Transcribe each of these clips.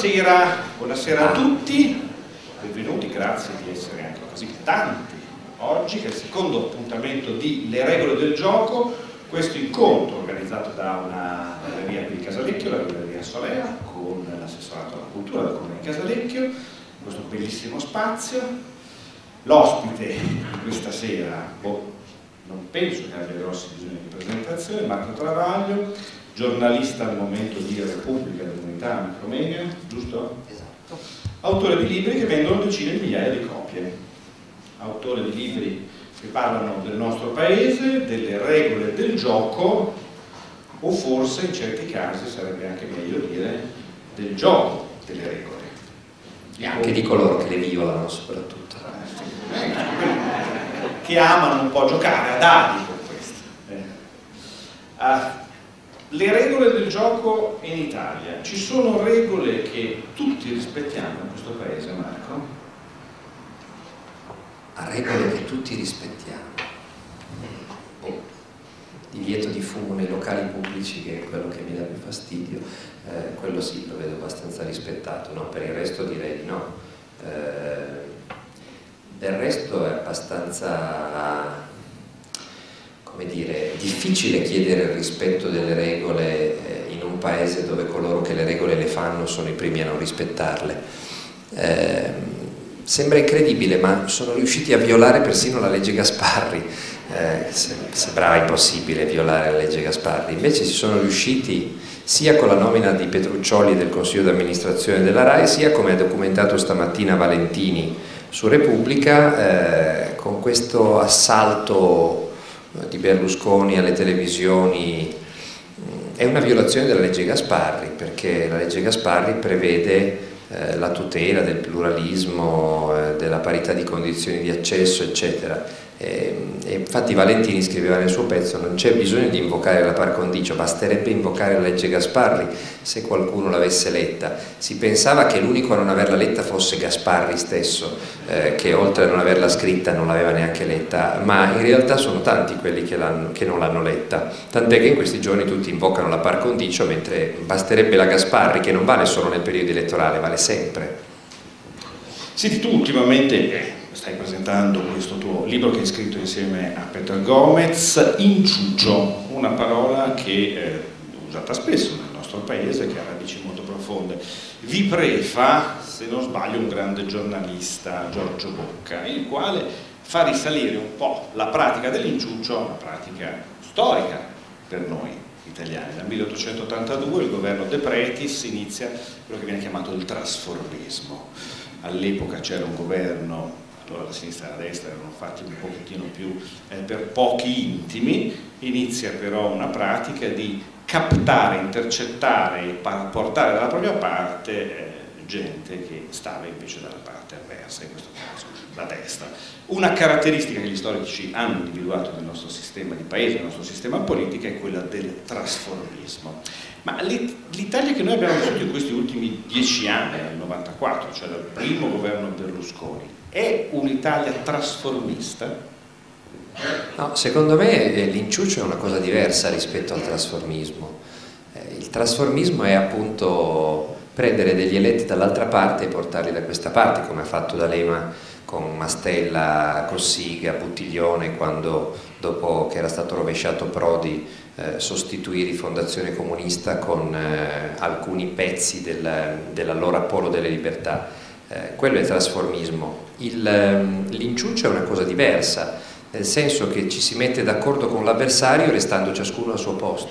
buonasera a tutti, benvenuti, grazie di essere anche così tanti oggi, che è il secondo appuntamento di Le regole del gioco, questo incontro organizzato da una libreria qui di Casalecchio, la libreria Solea, con l'assessorato alla cultura del Comune di Casalecchio, in questo bellissimo spazio. L'ospite di questa sera, non penso che abbia grossi bisogni di presentazione, Marco Travaglio, giornalista al momento di Repubblica dell'Unità Micromedia, giusto? Esatto. Autore di libri che vendono decine di migliaia di copie. Autore di libri che parlano del nostro paese, delle regole del gioco, o forse in certi casi sarebbe anche meglio dire del gioco delle regole. E anche di coloro che le violano soprattutto. Che amano un po' giocare a dadi con questo. Le regole del gioco in Italia. Ci sono regole che tutti rispettiamo in questo paese, Marco? A regole che tutti rispettiamo. Divieto di fumo nei locali pubblici, che è quello che mi dà più fastidio, quello sì, lo vedo abbastanza rispettato, no? Per il resto direi di no. Del resto è abbastanza, come dire, difficile chiedere il rispetto delle regole in un paese dove coloro che le regole le fanno sono i primi a non rispettarle. Sembra incredibile, ma sono riusciti a violare persino la legge Gasparri. Sembrava impossibile violare la legge Gasparri, invece ci sono riusciti sia con la nomina di Petruccioli del Consiglio d'amministrazione della RAI, sia come ha documentato stamattina Valentini su Repubblica, con questo assalto di Berlusconi alle televisioni. È una violazione della legge Gasparri, perché la legge Gasparri prevede la tutela del pluralismo, della parità di condizioni di accesso, eccetera. E infatti Valentini scriveva nel suo pezzo: non c'è bisogno di invocare la par condicio, basterebbe invocare la legge Gasparri se qualcuno l'avesse letta. Si pensava che l'unico a non averla letta fosse Gasparri stesso, che oltre a non averla scritta non l'aveva neanche letta, ma in realtà sono tanti quelli che non l'hanno letta, tant'è che in questi giorni tutti invocano la par condicio, mentre basterebbe la Gasparri, che non vale solo nel periodo elettorale, vale sempre. Senti, tu ultimamente stai presentando questo tuo libro che hai scritto insieme a Peter Gomez, inciucio, una parola che è usata spesso nel nostro paese, che ha radici molto profonde. Vi prefa, se non sbaglio, un grande giornalista, Giorgio Bocca, il quale fa risalire un po' la pratica dell'inciucio a una pratica storica per noi italiani. Nel 1882 il governo De Pretis inizia quello che viene chiamato il trasformismo. All'epoca c'era un governo, allora la sinistra e la destra erano fatti un pochettino più per pochi intimi, inizia però una pratica di captare, intercettare e portare dalla propria parte gente che stava invece dalla parte avversa, in questo caso la destra. Una caratteristica che gli storici hanno individuato nel nostro sistema di paese, nel nostro sistema politico, è quella del trasformismo. Ma l'Italia che noi abbiamo vissuto in questi ultimi 10 anni, nel 94, cioè dal primo governo Berlusconi, è un'Italia trasformista? No, secondo me l'inciucio è una cosa diversa rispetto al trasformismo. Il trasformismo è appunto prendere degli eletti dall'altra parte e portarli da questa parte, come ha fatto D'Alema con Mastella, Cossiga, Buttiglione, quando dopo che era stato rovesciato Prodi sostituì Rifondazione Comunista con alcuni pezzi dell'allora Polo delle Libertà. Quello è il trasformismo. L'inciucio è una cosa diversa, nel senso che ci si mette d'accordo con l'avversario restando ciascuno al suo posto,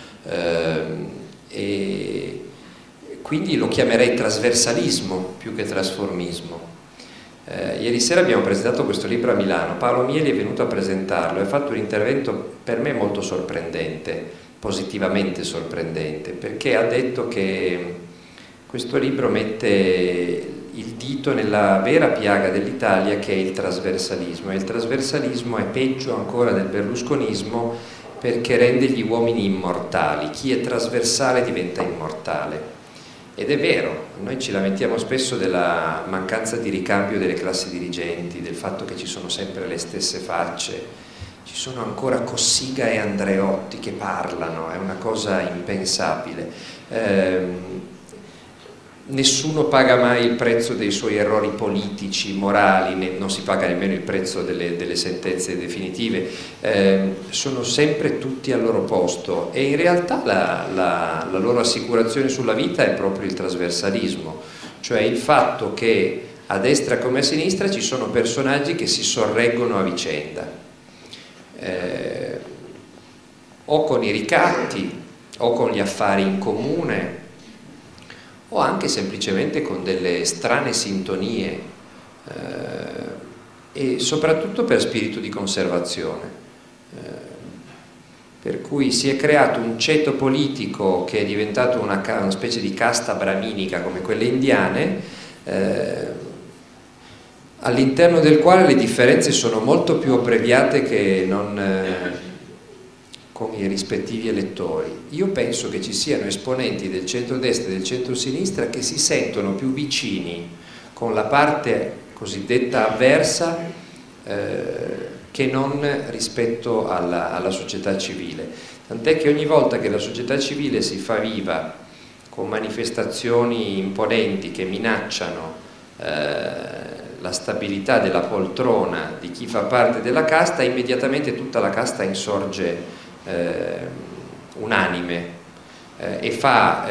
e quindi lo chiamerei trasversalismo più che trasformismo. Ieri sera abbiamo presentato questo libro a Milano, Paolo Mieli è venuto a presentarlo e ha fatto un intervento per me molto sorprendente, positivamente sorprendente, perché ha detto che questo libro mette il dito nella vera piaga dell'Italia, che è il trasversalismo, e il trasversalismo è peggio ancora del berlusconismo perché rende gli uomini immortali. Chi è trasversale diventa immortale. Ed è vero, noi ci lamentiamo spesso della mancanza di ricambio delle classi dirigenti, del fatto che ci sono sempre le stesse facce, ci sono ancora Cossiga e Andreotti che parlano, è una cosa impensabile. nessuno paga mai il prezzo dei suoi errori politici, morali, non si paga nemmeno il prezzo delle sentenze definitive, sono sempre tutti al loro posto, e in realtà la loro assicurazione sulla vita è proprio il trasversalismo, cioè il fatto che a destra come a sinistra ci sono personaggi che si sorreggono a vicenda, o con i ricatti o con gli affari in comune, o anche semplicemente con delle strane sintonie, e soprattutto per spirito di conservazione, per cui si è creato un ceto politico che è diventato una specie di casta brahminica come quelle indiane, all'interno del quale le differenze sono molto più abbreviate che non con i rispettivi elettori. Io penso che ci siano esponenti del centrodestra e del centrosinistra che si sentono più vicini con la parte cosiddetta avversa che non rispetto alla società civile. Tant'è che ogni volta che la società civile si fa viva con manifestazioni imponenti che minacciano la stabilità della poltrona di chi fa parte della casta, immediatamente tutta la casta insorge unanime e fa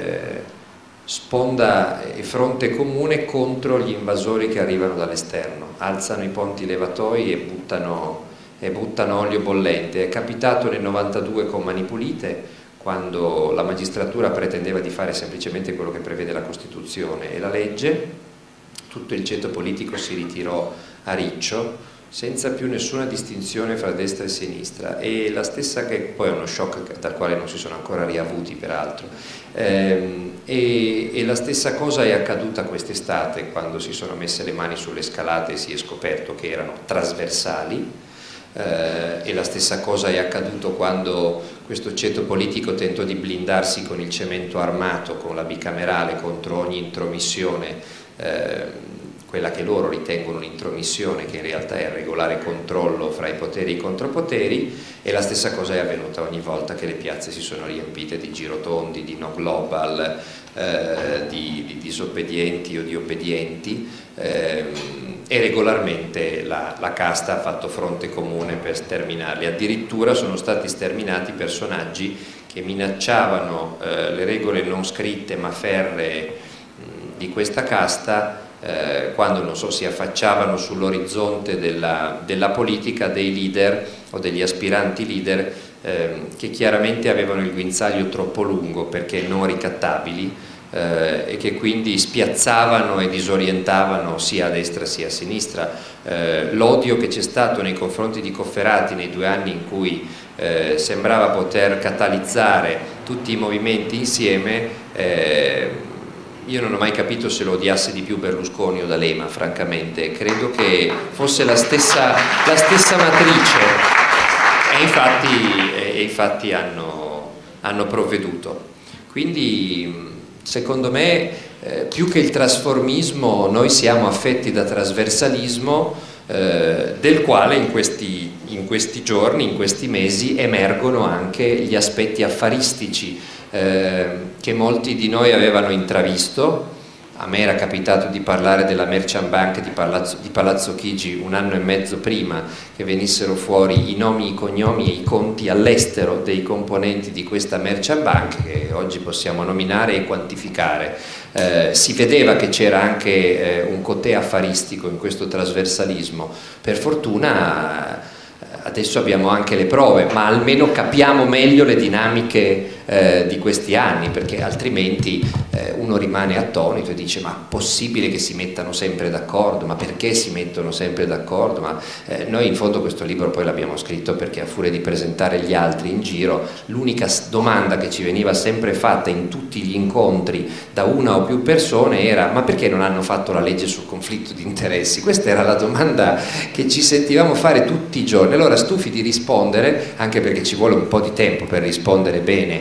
sponda e fronte comune contro gli invasori che arrivano dall'esterno, alzano i ponti levatoi e buttano olio bollente. È capitato nel 92 con Mani Pulite, quando la magistratura pretendeva di fare semplicemente quello che prevede la Costituzione e la legge. Tutto il ceto politico si ritirò a riccio senza più nessuna distinzione fra destra e sinistra, e la stessa, che poi è uno shock dal quale non si sono ancora riavuti peraltro, e la stessa cosa è accaduta quest'estate, quando si sono messe le mani sulle scalate e si è scoperto che erano trasversali, e la stessa cosa è accaduto quando questo ceto politico tentò di blindarsi con il cemento armato, con la bicamerale, contro ogni intromissione, quella che loro ritengono un'intromissione, che in realtà è il regolare controllo fra i poteri e i contropoteri, e la stessa cosa è avvenuta ogni volta che le piazze si sono riempite di girotondi, di no global, di disobbedienti o di obbedienti, e regolarmente la casta ha fatto fronte comune per sterminarli. Addirittura sono stati sterminati personaggi che minacciavano le regole non scritte ma ferree di questa casta, quando, non so, si affacciavano sull'orizzonte della politica dei leader o degli aspiranti leader che chiaramente avevano il guinzaglio troppo lungo perché non ricattabili, e che quindi spiazzavano e disorientavano sia a destra sia a sinistra. L'odio che c'è stato nei confronti di Cofferati nei 2 anni in cui sembrava poter catalizzare tutti i movimenti insieme, io non ho mai capito se lo odiasse di più Berlusconi o D'Alema, francamente. Credo che fosse la stessa matrice, e infatti hanno provveduto. Quindi secondo me più che il trasformismo noi siamo affetti da trasversalismo, del quale in questi giorni, in questi mesi, emergono anche gli aspetti affaristici che molti di noi avevano intravisto. A me era capitato di parlare della Merchant Bank di Palazzo Chigi 1 anno e mezzo prima che venissero fuori i nomi, i cognomi e i conti all'estero dei componenti di questa Merchant Bank, che oggi possiamo nominare e quantificare. Si vedeva che c'era anche un cotè affaristico in questo trasversalismo. Per fortuna adesso abbiamo anche le prove, ma almeno capiamo meglio le dinamiche di questi anni, perché altrimenti uno rimane attonito e dice: ma possibile che si mettano sempre d'accordo? Ma perché si mettono sempre d'accordo? Ma noi in fondo questo libro poi l'abbiamo scritto perché, a furia di presentare gli altri in giro, l'unica domanda che ci veniva sempre fatta in tutti gli incontri da una o più persone era: ma perché non hanno fatto la legge sul conflitto di interessi? Questa era la domanda che ci sentivamo fare tutti i giorni. Allora, stufi di rispondere, anche perché ci vuole un po' di tempo per rispondere bene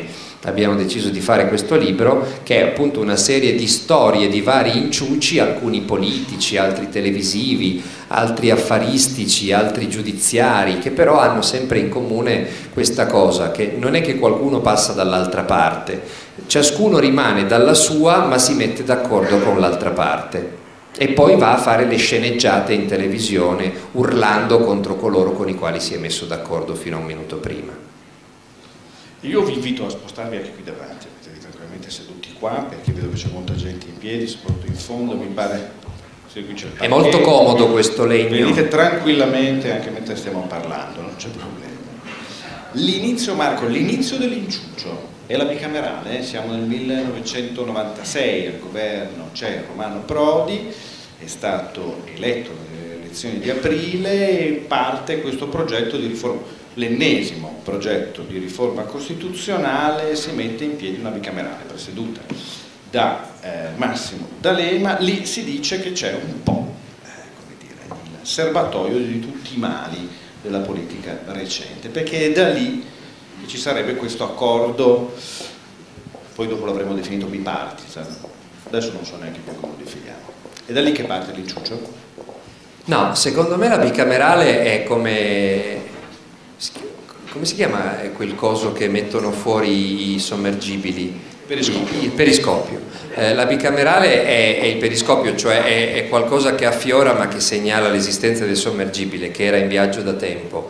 abbiamo deciso di fare questo libro, che è appunto una serie di storie di vari inciuci, alcuni politici, altri televisivi, altri affaristici, altri giudiziari, che però hanno sempre in comune questa cosa, che non è che qualcuno passa dall'altra parte, ciascuno rimane dalla sua ma si mette d'accordo con l'altra parte e poi va a fare le sceneggiate in televisione urlando contro coloro con i quali si è messo d'accordo fino a un minuto prima. Io vi invito a spostarvi anche qui davanti, mettetevi tranquillamente seduti qua, perché vedo che c'è molta gente in piedi, soprattutto in fondo, mi pare. Sì, qui c'è il è molto comodo questo legno. Venite tranquillamente anche mentre stiamo parlando, non c'è problema. L'inizio, Marco, l'inizio dell'inciucio è la bicamerale, siamo nel 1996, al governo c'è Romano Prodi, è stato eletto nelle elezioni di aprile e parte questo progetto di riforma. L'ennesimo progetto di riforma costituzionale, si mette in piedi una bicamerale presieduta da Massimo D'Alema. Lì si dice che c'è un po' come dire, il serbatoio di tutti i mali della politica recente, perché è da lì che ci sarebbe questo accordo, poi dopo l'avremo definito bipartisan, adesso non so neanche più come lo definiamo. È da lì che parte l'inciuccio? No, secondo me la bicamerale è come si chiama quel coso che mettono fuori i sommergibili? Periscopio. Il periscopio. La bicamerale è il periscopio, cioè è qualcosa che affiora ma che segnala l'esistenza del sommergibile, che era in viaggio da tempo.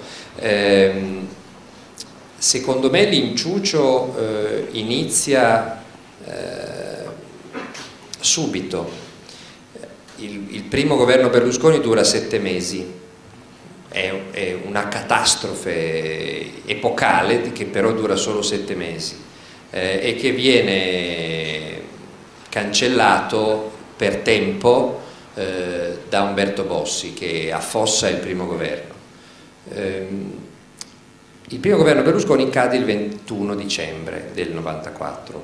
Secondo me l'inciucio inizia subito. Il primo governo Berlusconi dura 7 mesi. È una catastrofe epocale che però dura solo 7 mesi e che viene cancellato per tempo da Umberto Bossi, che affossa il primo governo. Il primo governo Berlusconi cade il 21 dicembre del 94.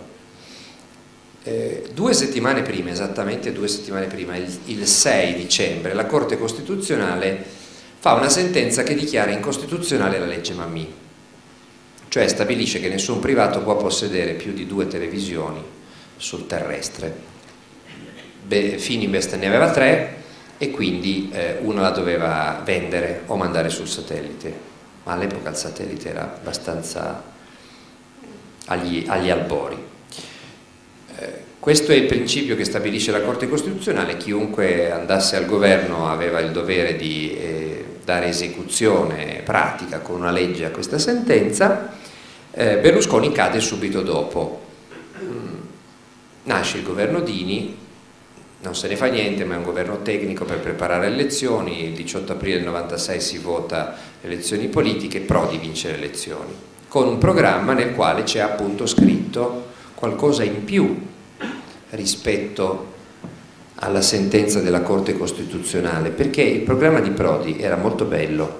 2 settimane prima, esattamente 2 settimane prima, il 6 dicembre, la Corte Costituzionale fa una sentenza che dichiara incostituzionale la legge Mammì, cioè stabilisce che nessun privato può possedere più di 2 televisioni sul terrestre. Fininvest ne aveva 3 e quindi una la doveva vendere o mandare sul satellite, ma all'epoca il satellite era abbastanza agli albori. Questo è il principio che stabilisce la Corte Costituzionale. Chiunque andasse al governo aveva il dovere di dare esecuzione pratica con una legge a questa sentenza. Berlusconi cade subito dopo. Nasce il governo Dini, non se ne fa niente, ma è un governo tecnico per preparare le elezioni. Il 18 aprile del 96 si vota le elezioni politiche, Prodi vince le elezioni, con un programma nel quale c'è appunto scritto qualcosa in più rispetto alla sentenza della Corte Costituzionale, perché il programma di Prodi era molto bello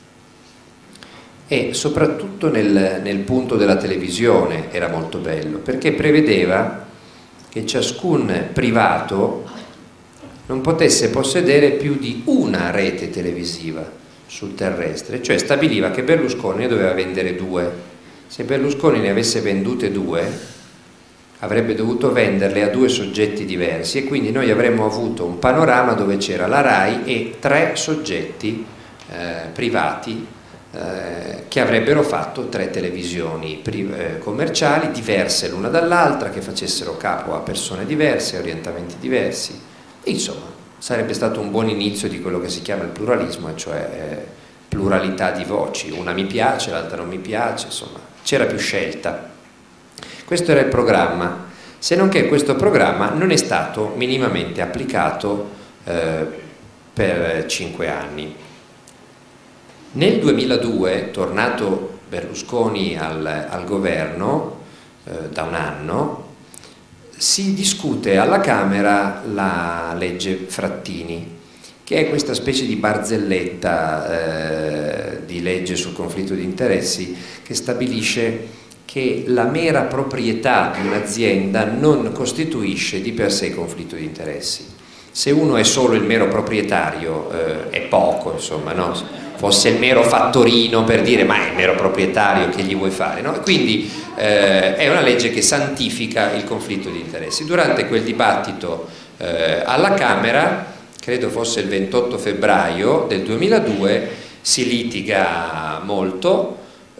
e soprattutto nel punto della televisione era molto bello, perché prevedeva che ciascun privato non potesse possedere più di una rete televisiva sul terrestre, cioè stabiliva che Berlusconi ne doveva vendere 2. Se Berlusconi ne avesse vendute 2 avrebbe dovuto venderle a 2 soggetti diversi e quindi noi avremmo avuto un panorama dove c'era la RAI e 3 soggetti privati che avrebbero fatto 3 televisioni commerciali diverse l'una dall'altra, che facessero capo a persone diverse, orientamenti diversi. Insomma, sarebbe stato un buon inizio di quello che si chiama il pluralismo, cioè pluralità di voci, una mi piace, l'altra non mi piace, insomma, c'era più scelta. Questo era il programma, se non che questo programma non è stato minimamente applicato per 5 anni. Nel 2002, tornato Berlusconi al governo da un anno, si discute alla Camera la legge Frattini, che è questa specie di barzelletta di legge sul conflitto di interessi che stabilisce che la mera proprietà di un'azienda non costituisce di per sé conflitto di interessi. Se uno è solo il mero proprietario è poco, insomma, no? fosse il mero fattorino per dire ma è il mero proprietario, che gli vuoi fare, no? Quindi è una legge che santifica il conflitto di interessi. Durante quel dibattito alla Camera, credo fosse il 28 febbraio del 2002, si litiga molto,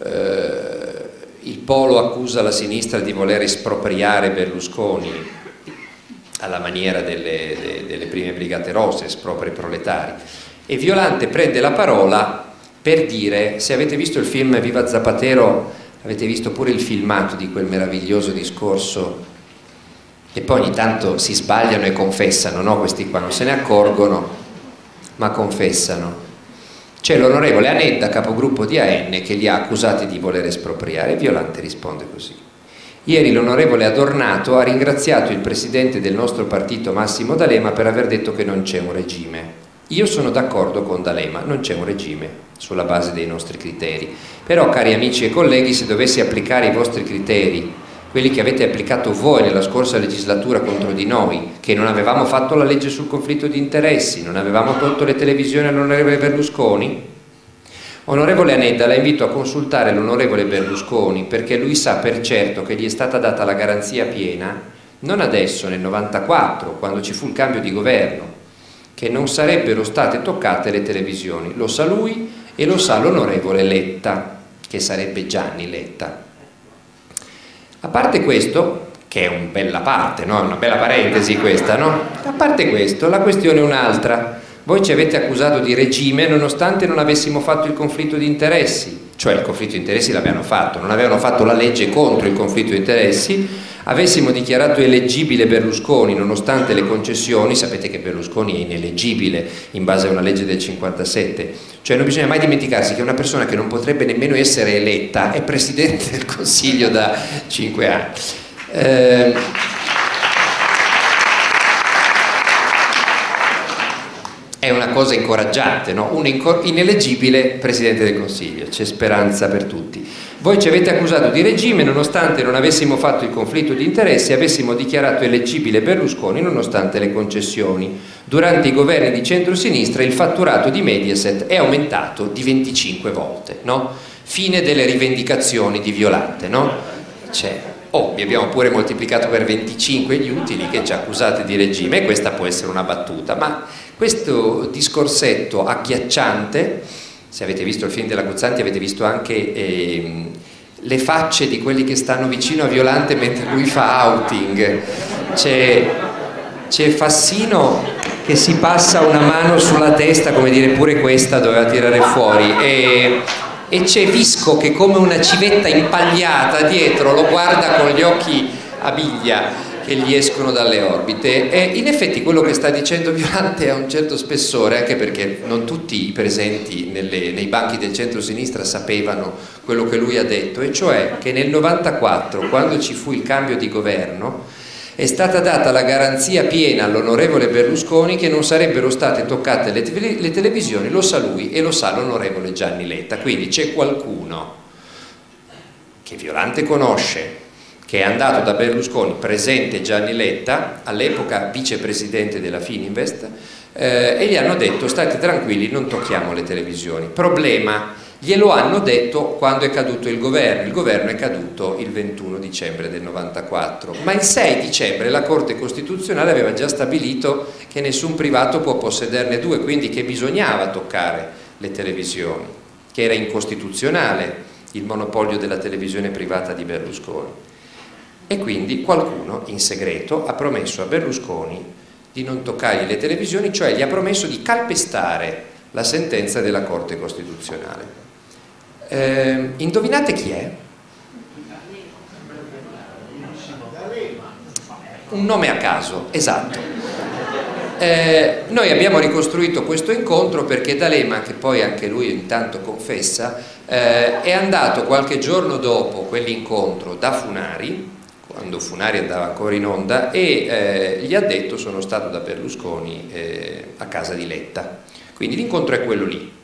il polo accusa la sinistra di voler espropriare Berlusconi alla maniera delle prime brigate rosse, espropri proletari, e Violante prende la parola per dire: se avete visto il film Viva Zapatero, avete visto pure il filmato di quel meraviglioso discorso, e poi ogni tanto si sbagliano e confessano, no? Questi qua non se ne accorgono, ma confessano. C'è l'onorevole Anedda, capogruppo di AN, che li ha accusati di voler espropriare, e Violante risponde così: ieri l'onorevole Adornato ha ringraziato il presidente del nostro partito Massimo D'Alema per aver detto che non c'è un regime. Io sono d'accordo con D'Alema, non c'è un regime sulla base dei nostri criteri, però cari amici e colleghi, se dovessi applicare i vostri criteri, quelli che avete applicato voi nella scorsa legislatura contro di noi, che non avevamo fatto la legge sul conflitto di interessi, non avevamo tolto le televisioni all'onorevole Berlusconi, onorevole Anedda, la invito a consultare l'onorevole Berlusconi, perché lui sa per certo che gli è stata data la garanzia piena, non adesso nel 94, quando ci fu il cambio di governo, che non sarebbero state toccate le televisioni. Lo sa lui e lo sa l'onorevole Letta, che sarebbe Gianni Letta. A parte questo, che è una bella parte, no? Una bella parentesi questa, no? A parte questo, la questione è un'altra. Voi ci avete accusato di regime nonostante non avessimo fatto il conflitto di interessi, cioè il conflitto di interessi l'abbiano fatto, non avevano fatto la legge contro il conflitto di interessi, avessimo dichiarato eleggibile Berlusconi nonostante le concessioni. Sapete che Berlusconi è ineleggibile in base a una legge del 57, cioè non bisogna mai dimenticarsi che una persona che non potrebbe nemmeno essere eletta è Presidente del Consiglio da 5 anni. È una cosa incoraggiante, no? Un ineleggibile Presidente del Consiglio, c'è speranza per tutti. Voi ci avete accusato di regime nonostante non avessimo fatto il conflitto di interessi e avessimo dichiarato eleggibile Berlusconi nonostante le concessioni. Durante i governi di centrosinistra il fatturato di Mediaset è aumentato di 25 volte, no? Fine delle rivendicazioni di Violante, no? Vi abbiamo pure moltiplicato per 25 gli utili che ci accusate di regime, e questa può essere una battuta, ma questo discorsetto agghiacciante, se avete visto il film della Guzzanti avete visto anche le facce di quelli che stanno vicino a Violante mentre lui fa outing, c'è Fassino che si passa una mano sulla testa come dire pure questa doveva tirare fuori, e c'è Visco che come una civetta impagliata dietro lo guarda con gli occhi a biglia che gli escono dalle orbite. E in effetti quello che sta dicendo Violante ha un certo spessore, anche perché non tutti i presenti nei banchi del centro-sinistra sapevano quello che lui ha detto, e cioè che nel 94, quando ci fu il cambio di governo, è stata data la garanzia piena all'onorevole Berlusconi che non sarebbero state toccate le televisioni. Lo sa lui e lo sa l'onorevole Gianni Letta. Quindi c'è qualcuno che Violante conosce, che è andato da Berlusconi, presente Gianni Letta, all'epoca vicepresidente della Fininvest, e gli hanno detto: state tranquilli, non tocchiamo le televisioni. Problema: glielo hanno detto quando è caduto il governo è caduto il 21 dicembre del 94, ma il 6 dicembre la Corte Costituzionale aveva già stabilito che nessun privato può possederne due, quindi che bisognava toccare le televisioni, che era incostituzionale il monopolio della televisione privata di Berlusconi. E quindi qualcuno in segreto ha promesso a Berlusconi di non toccargli le televisioni, cioè gli ha promesso di calpestare la sentenza della Corte Costituzionale. Indovinate chi è? Un nome a caso, esatto. Noi abbiamo ricostruito questo incontro perché D'Alema, che poi anche lui intanto confessa, è andato qualche giorno dopo quell'incontro da Funari, quando Funari andava ancora in onda, e gli ha detto: sono stato da Berlusconi a casa di Letta. Quindi l'incontro è quello lì.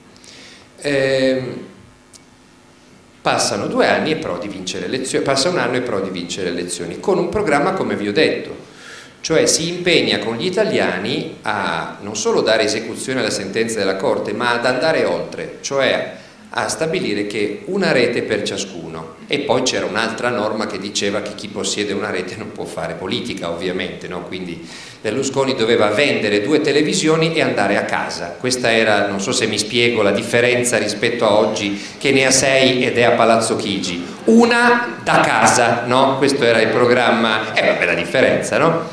Passano 2 anni e Prodi vince le elezioni, passa un anno e Prodi vince le elezioni, con un programma, come vi ho detto, cioè si impegna con gli italiani a non solo dare esecuzione alla sentenza della Corte, ma ad andare oltre, cioè a stabilire che una rete per ciascuno. E poi c'era un'altra norma che diceva che chi possiede una rete non può fare politica, ovviamente, no? Quindi Berlusconi doveva vendere 2 televisioni e andare a casa. Questa era, non so se mi spiego, la differenza rispetto a oggi, che ne ha 6 ed è a Palazzo Chigi. Una da casa, no? Questo era il programma, vabbè, la differenza, no?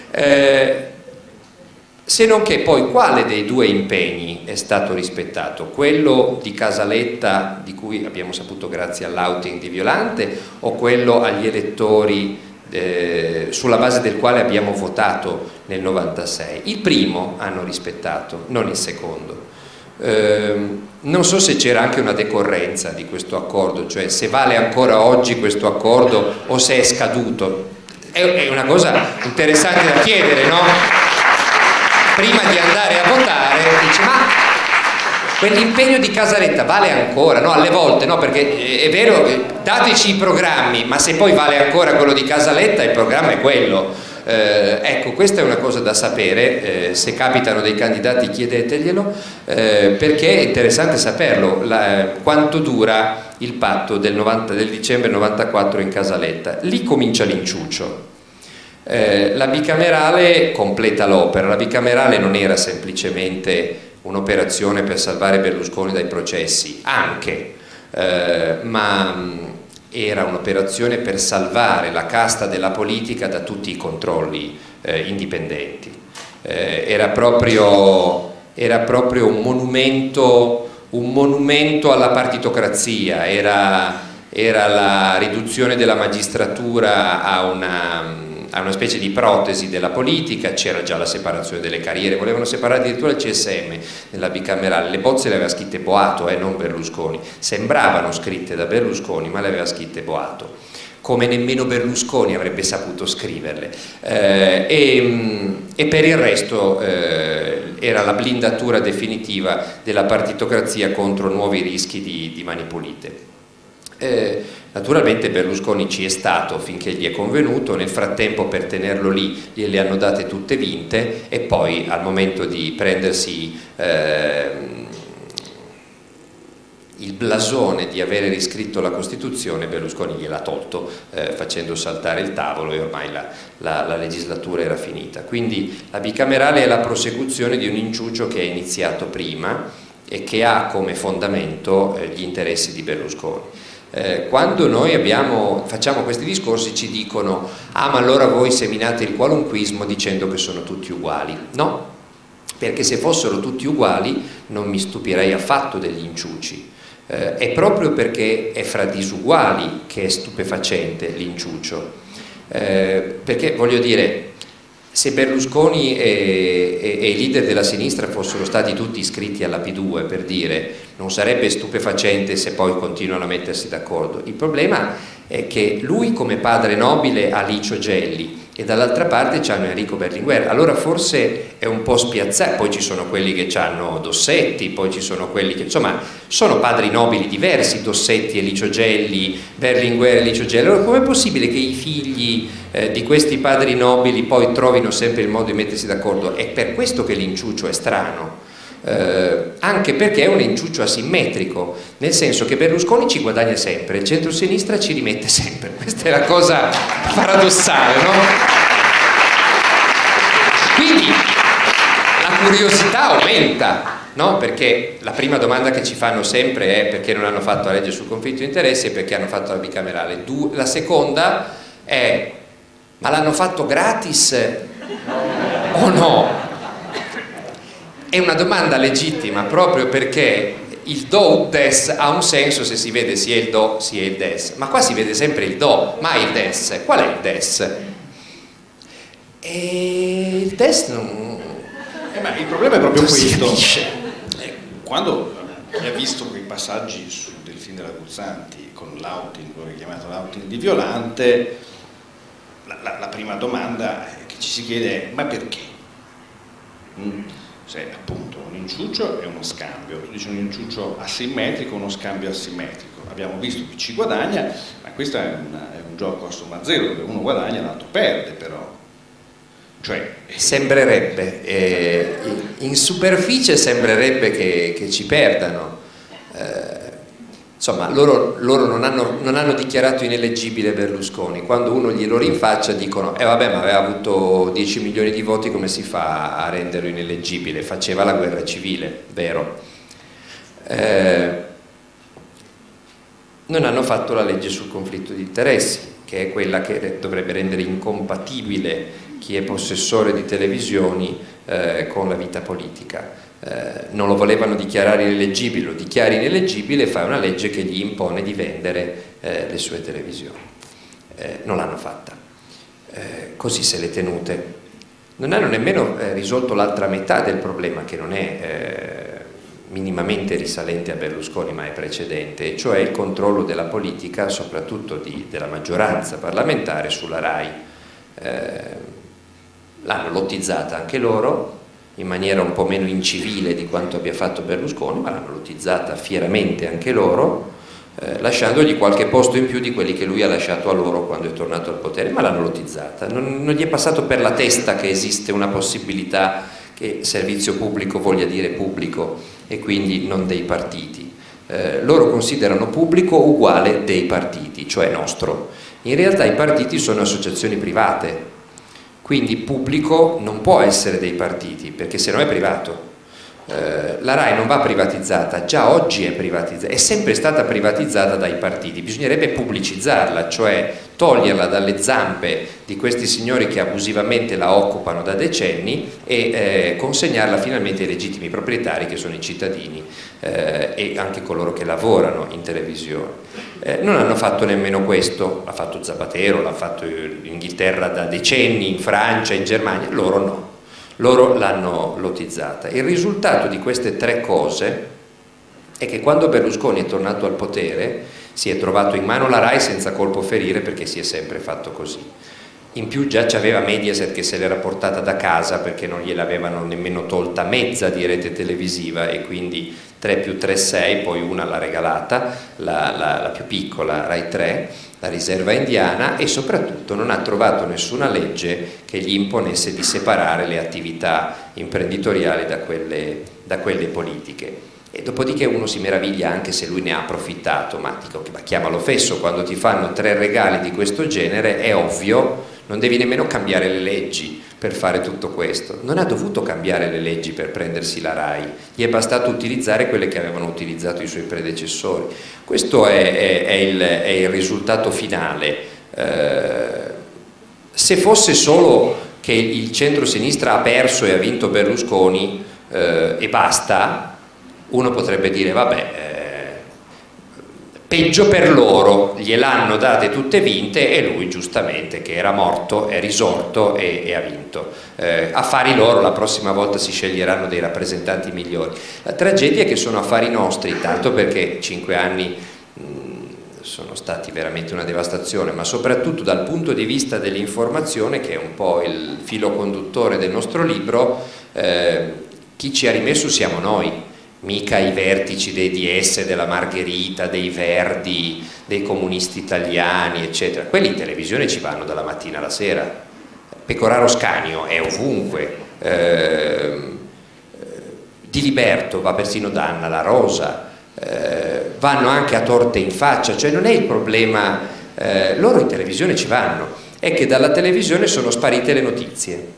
Se non che poi quale dei 2 impegni è stato rispettato? Quello di Casaletta, di cui abbiamo saputo grazie all'outing di Violante, o quello agli elettori sulla base del quale abbiamo votato nel 96? Il primo hanno rispettato, non il secondo. Non so se c'era anche una decorrenza di questo accordo, cioè se vale ancora oggi questo accordo o se è scaduto. È una cosa interessante da chiedere, no? Prima di andare a votare dice: ma quell'impegno di Casaletta vale ancora? No, alle volte no, perché è vero, dateci i programmi, ma se poi vale ancora quello di Casaletta, il programma è quello. Ecco, questa è una cosa da sapere, se capitano dei candidati chiedeteglielo, perché è interessante saperlo, quanto dura il patto del dicembre 94 in Casaletta. Lì comincia l'inciuccio. La bicamerale completa l'opera. La bicamerale non era semplicemente un'operazione per salvare Berlusconi dai processi, anche, ma era un'operazione per salvare la casta della politica da tutti i controlli indipendenti. Era proprio un monumento alla partitocrazia, era la riduzione della magistratura a una specie di protesi della politica. C'era già la separazione delle carriere, volevano separare addirittura il CSM nella bicamerale, le bozze le aveva scritte Boato, non Berlusconi, sembravano scritte da Berlusconi ma le aveva scritte Boato, come nemmeno Berlusconi avrebbe saputo scriverle, e per il resto era la blindatura definitiva della partitocrazia contro nuovi rischi di mani pulite. Naturalmente Berlusconi ci è stato finché gli è convenuto, nel frattempo per tenerlo lì gliele hanno date tutte vinte, e poi al momento di prendersi il blasone di avere riscritto la Costituzione, Berlusconi gliel'ha tolto facendo saltare il tavolo, e ormai la legislatura era finita. Quindi la bicamerale è la prosecuzione di un inciucio che è iniziato prima e che ha come fondamento gli interessi di Berlusconi. Quando noi facciamo questi discorsi ci dicono: ah, ma allora voi seminate il qualunquismo dicendo che sono tutti uguali. No, perché se fossero tutti uguali non mi stupirei affatto degli inciuci. È proprio perché è fra disuguali che è stupefacente l'inciucio, perché voglio dire, se Berlusconi e i leader della sinistra fossero stati tutti iscritti alla P2, per dire, non sarebbe stupefacente se poi continuano a mettersi d'accordo. Il problema è che lui come padre nobile ha Licio Gelli e dall'altra parte c'hanno Enrico Berlinguer, allora forse è un po' spiazzato. Poi ci sono quelli che hanno Dossetti, poi ci sono quelli che, insomma, sono padri nobili diversi, Dossetti e Licio Gelli, Berlinguer e Licio Gelli. Allora com'è possibile che i figli di questi padri nobili poi trovino sempre il modo di mettersi d'accordo? È per questo che l'inciuccio è strano. Anche perché è un inciuccio asimmetrico, nel senso che Berlusconi ci guadagna sempre, il centro-sinistra ci rimette sempre. Questa è la cosa paradossale, no? Quindi la curiosità aumenta, no? Perché la prima domanda che ci fanno sempre è: perché non hanno fatto la legge sul conflitto di interessi e perché hanno fatto la bicamerale? La seconda è: ma l'hanno fatto gratis o no? È una domanda legittima, proprio perché il do ut des ha un senso se si vede sia il do sia il des, ma qua si vede sempre il do, mai il des. Qual è il des? E il des non... ma il problema è proprio questo. Quando chi ha visto quei passaggi del film della Guzzanti con l'outing, quello che è chiamato l'outing di Violante, la prima domanda che ci si chiede è: ma perché? Se appunto un inciuccio è uno scambio, tu dici un inciuccio asimmetrico, uno scambio asimmetrico. Abbiamo visto chi ci guadagna, ma questo è un gioco a somma zero, dove uno guadagna e l'altro perde, però. Cioè, sembrerebbe, in superficie sembrerebbe che ci perdano. Insomma, loro non hanno dichiarato ineleggibile Berlusconi. Quando uno glielo rinfaccia dicono vabbè, ma aveva avuto 10 milioni di voti, come si fa a renderlo ineleggibile? Faceva la guerra civile, vero? Non hanno fatto la legge sul conflitto di interessi, che è quella che dovrebbe rendere incompatibile chi è possessore di televisioni con la vita politica. Non lo volevano dichiarare ineleggibile, lo dichiari ineleggibile e fai una legge che gli impone di vendere le sue televisioni. Non l'hanno fatta, così se le tenute. Non hanno nemmeno risolto l'altra metà del problema, che non è minimamente risalente a Berlusconi ma è precedente, cioè il controllo della politica, soprattutto della maggioranza parlamentare, sulla RAI. L'hanno lottizzata anche loro, in maniera un po' meno incivile di quanto abbia fatto Berlusconi, ma l'hanno lottizzata fieramente anche loro, lasciandogli qualche posto in più di quelli che lui ha lasciato a loro quando è tornato al potere, ma l'hanno lottizzata. Non gli è passato per la testa che esiste una possibilità che servizio pubblico voglia dire pubblico e quindi non dei partiti. Loro considerano pubblico uguale dei partiti, cioè nostro. In realtà i partiti sono associazioni private, quindi pubblico non può essere dei partiti, perché se no è privato. La RAI non va privatizzata, già oggi è privatizzata, è sempre stata privatizzata dai partiti, bisognerebbe pubblicizzarla, cioè toglierla dalle zampe di questi signori che abusivamente la occupano da decenni e consegnarla finalmente ai legittimi proprietari, che sono i cittadini e anche coloro che lavorano in televisione. Non hanno fatto nemmeno questo, l'ha fatto Zapatero, l'ha fatto in Inghilterra da decenni, in Francia, in Germania, loro no. Loro l'hanno lotizzata. Il risultato di queste tre cose è che quando Berlusconi è tornato al potere si è trovato in mano la RAI senza colpo ferire, perché si è sempre fatto così. In più già c'aveva Mediaset che se l'era portata da casa perché non gliel'avevano nemmeno tolta mezza di rete televisiva, e quindi 3 più 3 6, poi una l'ha regalata, la più piccola, Rai 3, la riserva indiana, e soprattutto non ha trovato nessuna legge che gli imponesse di separare le attività imprenditoriali da quelle politiche. E dopodiché uno si meraviglia anche se lui ne ha approfittato, ma dico, ma chiamalo fesso, quando ti fanno 3 regali di questo genere è ovvio, non devi nemmeno cambiare le leggi per fare tutto questo. Non ha dovuto cambiare le leggi per prendersi la RAI, gli è bastato utilizzare quelle che avevano utilizzato i suoi predecessori. Questo è il risultato finale. Se fosse solo che il centro-sinistra ha perso e ha vinto Berlusconi e basta, uno potrebbe dire vabbè, peggio per loro, gliel'hanno date tutte vinte e lui giustamente, che era morto, è risorto e ha vinto. Affari loro, la prossima volta si sceglieranno dei rappresentanti migliori. La tragedia è che sono affari nostri, tanto perché 5 anni sono stati veramente una devastazione, ma soprattutto dal punto di vista dell'informazione, che è un po' il filo conduttore del nostro libro, chi ci ha rimesso siamo noi. Mica i vertici dei DS, della Margherita, dei Verdi, dei comunisti italiani, eccetera. Quelli in televisione ci vanno dalla mattina alla sera. Pecoraro Scanio è ovunque, Diliberto, va persino Danna, La Rosa, vanno anche a torte in faccia, cioè non è il problema, loro in televisione ci vanno, è che dalla televisione sono sparite le notizie.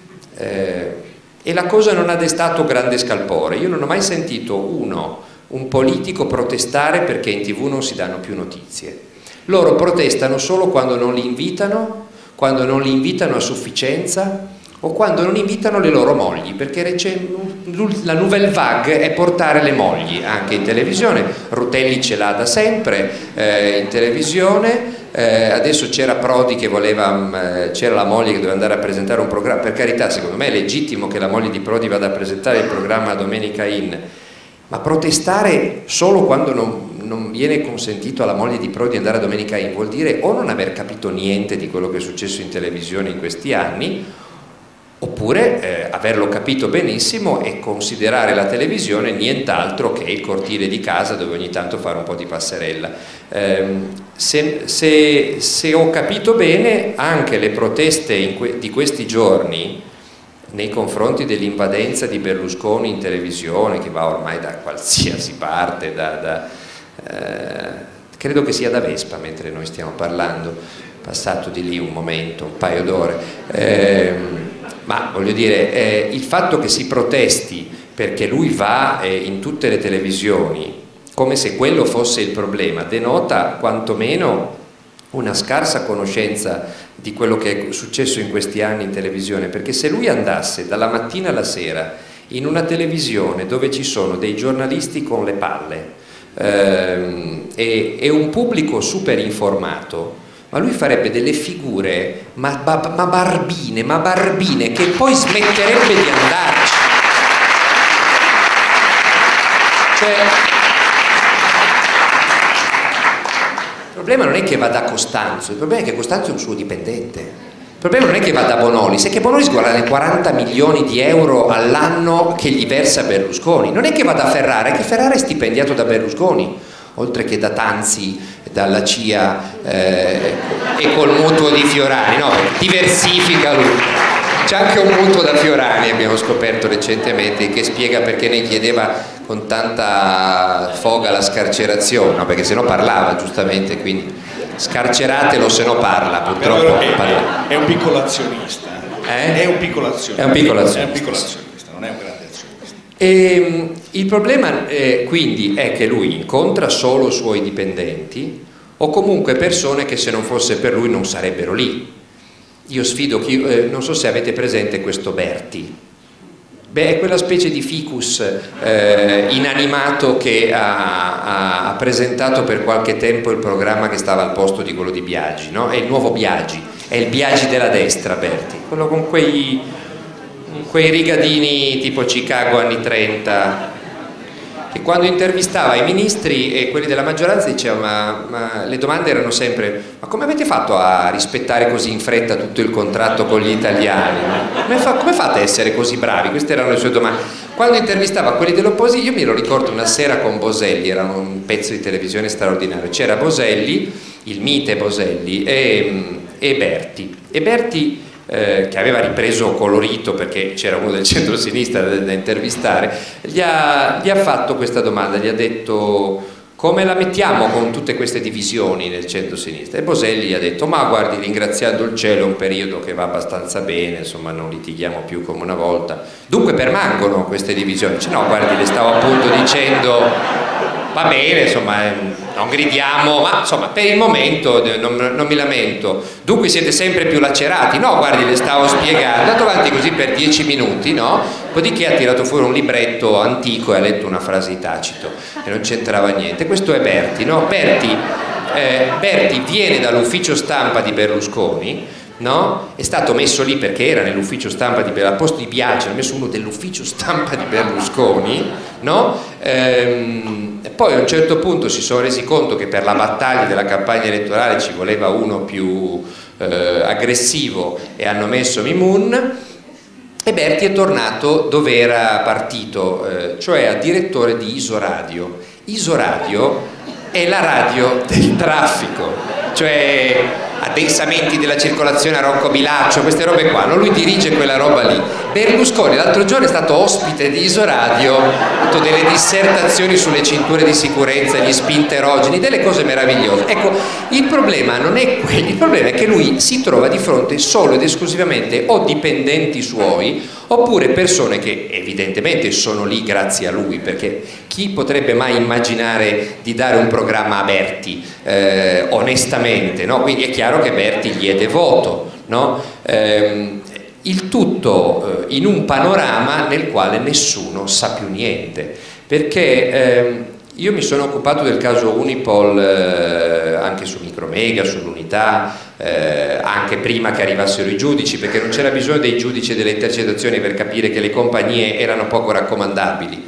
E la cosa non ha destato grande scalpore. Io non ho mai sentito un politico protestare perché in TV non si danno più notizie. Loro protestano solo quando non li invitano a sufficienza o quando non invitano le loro mogli, perché la nouvelle vague è portare le mogli anche in televisione. Rutelli ce l'ha da sempre in televisione. Adesso c'era Prodi che c'era la moglie che doveva andare a presentare un programma. Per carità, secondo me è legittimo che la moglie di Prodi vada a presentare il programma Domenica In, ma protestare solo quando non viene consentito alla moglie di Prodi andare a Domenica In vuol dire o non aver capito niente di quello che è successo in televisione in questi anni, oppure averlo capito benissimo e considerare la televisione nient'altro che il cortile di casa dove ogni tanto fare un po' di passerella. Se ho capito bene, anche le proteste di questi giorni nei confronti dell'invadenza di Berlusconi in televisione, che va ormai da qualsiasi parte, credo che sia da Vespa mentre noi stiamo parlando, passato di lì un momento, un paio d'ore, ma voglio dire, il fatto che si protesti perché lui va in tutte le televisioni come se quello fosse il problema denota quantomeno una scarsa conoscenza di quello che è successo in questi anni in televisione, perché se lui andasse dalla mattina alla sera in una televisione dove ci sono dei giornalisti con le palle e un pubblico super informato, ma lui farebbe delle figure ma barbine che poi smetterebbe di andarci. Cioè, il problema non è che va da Costanzo, il problema è che Costanzo è un suo dipendente. Il problema non è che va da Bonolis, è che Bonolis guadagna 40 milioni di euro all'anno che gli versa Berlusconi. Non è che va da Ferrara, è che Ferrara è stipendiato da Berlusconi, oltre che da Tanzi, dalla CIA e col mutuo di Fiorani, no, diversifica lui. C'è anche un mutuo da Fiorani, abbiamo scoperto recentemente, che spiega perché ne chiedeva con tanta foga la scarcerazione, no? Perché se no parlava giustamente, quindi scarceratelo se no parla, purtroppo è un piccolo azionista, è un piccolo azionista, non è un grande azionista. E il problema quindi è che lui incontra solo suoi dipendenti o comunque persone che se non fosse per lui non sarebbero lì. Io sfido non so se avete presente questo Berti. Beh, è quella specie di ficus inanimato che ha presentato per qualche tempo il programma che stava al posto di quello di Biagi, no? È il nuovo Biagi, è il Biagi della destra, Berti, quello con quei rigadini tipo Chicago anni 30, che quando intervistava i ministri e quelli della maggioranza diceva ma le domande erano sempre: ma come avete fatto a rispettare così in fretta tutto il contratto con gli italiani? Come fate a essere così bravi? Queste erano le sue domande. Quando intervistava quelli dell'opposizione, io me lo ricordo una sera con Boselli, era un pezzo di televisione straordinario, c'era Boselli, il mite Boselli e Berti. E Berti che aveva ripreso colorito perché c'era uno del centro-sinistra da intervistare, gli ha fatto questa domanda, gli ha detto: come la mettiamo con tutte queste divisioni nel centro-sinistra? E Boselli gli ha detto: ma guardi, ringraziando il cielo è un periodo che va abbastanza bene, insomma non litighiamo più come una volta, dunque permangono queste divisioni. Dice: no, guardi, le stavo appunto dicendo, va bene, insomma non gridiamo, ma insomma per il momento non mi lamento. Dunque siete sempre più lacerati? No, guardi, le stavo spiegando. È andato avanti così per 10 minuti, no? Dopodiché ha tirato fuori un libretto antico e ha letto una frase di Tacito e non c'entrava niente. Questo è Berti, no? Berti viene dall'ufficio stampa di Berlusconi, no? È stato messo lì perché era nell'ufficio stampa di Berlusconi, al posto di Biagi hanno messo uno dell'ufficio stampa di Berlusconi, no? E poi a un certo punto si sono resi conto che per la battaglia della campagna elettorale ci voleva uno più aggressivo e hanno messo Mimun, e Berti è tornato dove era partito, cioè a direttore di Isoradio. Isoradio è la radio del traffico, cioè addensamenti della circolazione a Rocco Bilaccio, queste robe qua, no? Lui dirige quella roba lì. Berlusconi l'altro giorno è stato ospite di Isoradio, ha fatto delle dissertazioni sulle cinture di sicurezza, gli spinterogeni, delle cose meravigliose. Ecco, il problema non è quello, il problema è che lui si trova di fronte solo ed esclusivamente o dipendenti suoi oppure persone che evidentemente sono lì grazie a lui, perché chi potrebbe mai immaginare di dare un programma a Berti onestamente, no? Quindi è chiaro che Berti gli è devoto, no? Il tutto in un panorama nel quale nessuno sa più niente, perché io mi sono occupato del caso Unipol anche su Micromega, sull'Unità, anche prima che arrivassero i giudici, perché non c'era bisogno dei giudici e delle intercettazioni per capire che le compagnie erano poco raccomandabili,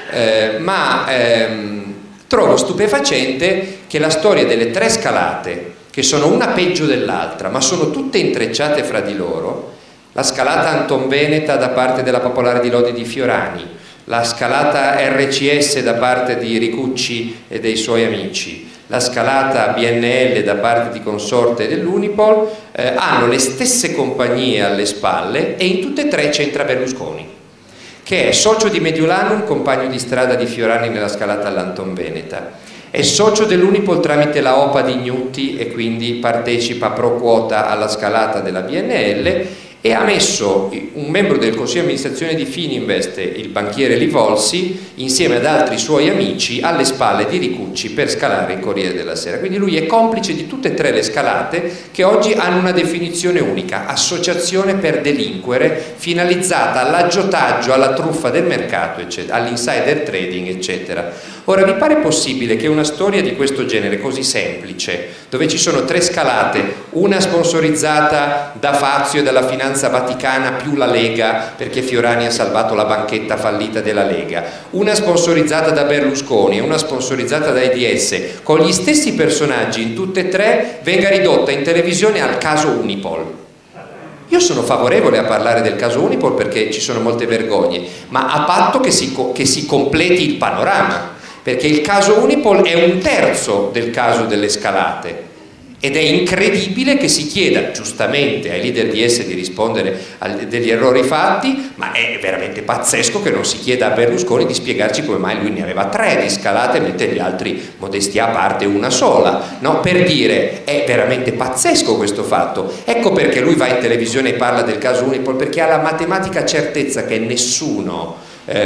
ma trovo stupefacente che la storia delle 3 scalate, che sono una peggio dell'altra ma sono tutte intrecciate fra di loro, la scalata Antonveneta da parte della Popolare di Lodi di Fiorani, la scalata RCS da parte di Ricucci e dei suoi amici, la scalata BNL da parte di Consorte dell'Unipol, hanno le stesse compagnie alle spalle e in tutte e tre c'entra Berlusconi, che è socio di Mediolanum, compagno di strada di Fiorani nella scalata all'Antonveneta, è socio dell'Unipol tramite la OPA di Gnutti e quindi partecipa pro quota alla scalata della BNL, e ha messo un membro del consiglio di amministrazione di Fininvest, il banchiere Livolsi, insieme ad altri suoi amici alle spalle di Ricucci per scalare il Corriere della Sera. Quindi lui è complice di tutte e tre le scalate, che oggi hanno una definizione unica: associazione per delinquere finalizzata all'aggiotaggio, alla truffa del mercato, eccetera, all'insider trading, eccetera. Ora, vi pare possibile che una storia di questo genere, così semplice, dove ci sono tre scalate, una sponsorizzata da Fazio e dalla Finanza Vaticana più la Lega, perché Fiorani ha salvato la banchetta fallita della Lega, una sponsorizzata da Berlusconi e una sponsorizzata da EDS, con gli stessi personaggi in tutte e tre, venga ridotta in televisione al caso Unipol? Io sono favorevole a parlare del caso Unipol perché ci sono molte vergogne, ma a patto che si completi il panorama, perché il caso Unipol è un terzo del caso delle scalate, ed è incredibile che si chieda giustamente ai leader DS di rispondere degli errori fatti, ma è veramente pazzesco che non si chieda a Berlusconi di spiegarci come mai lui ne aveva 3 di scalate mentre gli altri, modestia a parte, una sola, no? Per dire, è veramente pazzesco questo fatto. Ecco perché lui va in televisione e parla del caso Unipol, perché ha la matematica certezza che nessuno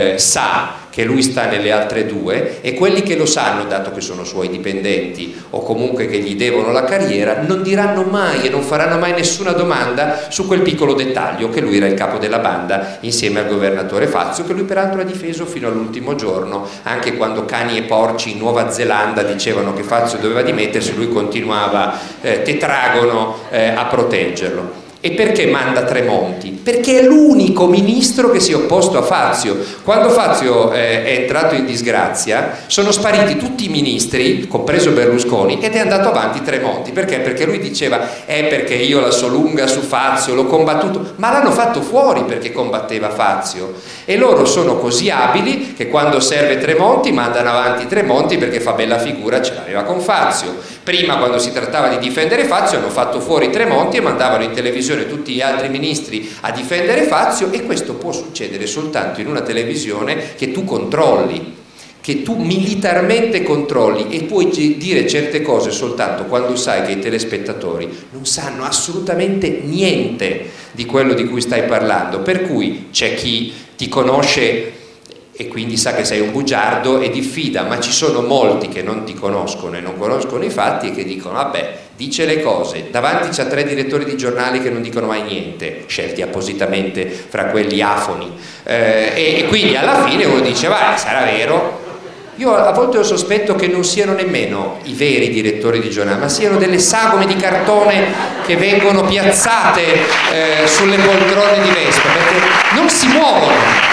sa che lui sta nelle altre 2, e quelli che lo sanno, dato che sono suoi dipendenti o comunque che gli devono la carriera, non diranno mai e non faranno mai nessuna domanda su quel piccolo dettaglio, che lui era il capo della banda insieme al governatore Fazio, che lui peraltro ha difeso fino all'ultimo giorno, anche quando cani e porci in Nuova Zelanda dicevano che Fazio doveva dimettersi, lui continuava tetragono a proteggerlo. E perché manda Tremonti? Perché è l'unico ministro che si è opposto a Fazio. Quando Fazio è entrato in disgrazia, sono spariti tutti i ministri, compreso Berlusconi, ed è andato avanti Tremonti. Perché? Perché lui diceva, perché io la so lunga su Fazio, l'ho combattuto, ma l'hanno fatto fuori perché combatteva Fazio. E loro sono così abili che quando serve Tremonti mandano avanti Tremonti perché fa bella figura, ce l'aveva con Fazio. Prima, quando si trattava di difendere Fazio, hanno fatto fuori Tremonti e mandavano in televisione tutti gli altri ministri a difendere Fazio, e questo può succedere soltanto in una televisione che tu controlli, che tu militarmente controlli, e puoi dire certe cose soltanto quando sai che i telespettatori non sanno assolutamente niente di quello di cui stai parlando, per cui c'è chi ti conosce e quindi sa che sei un bugiardo e diffida, ma ci sono molti che non ti conoscono e non conoscono i fatti e che dicono vabbè, dice le cose, davanti c'ha 3 direttori di giornali che non dicono mai niente, scelti appositamente fra quelli afoni, e quindi alla fine uno dice vai, sarà vero. Io a volte ho sospetto che non siano nemmeno i veri direttori di giornale, ma siano delle sagome di cartone che vengono piazzate sulle poltrone di Vespa, perché non si muovono,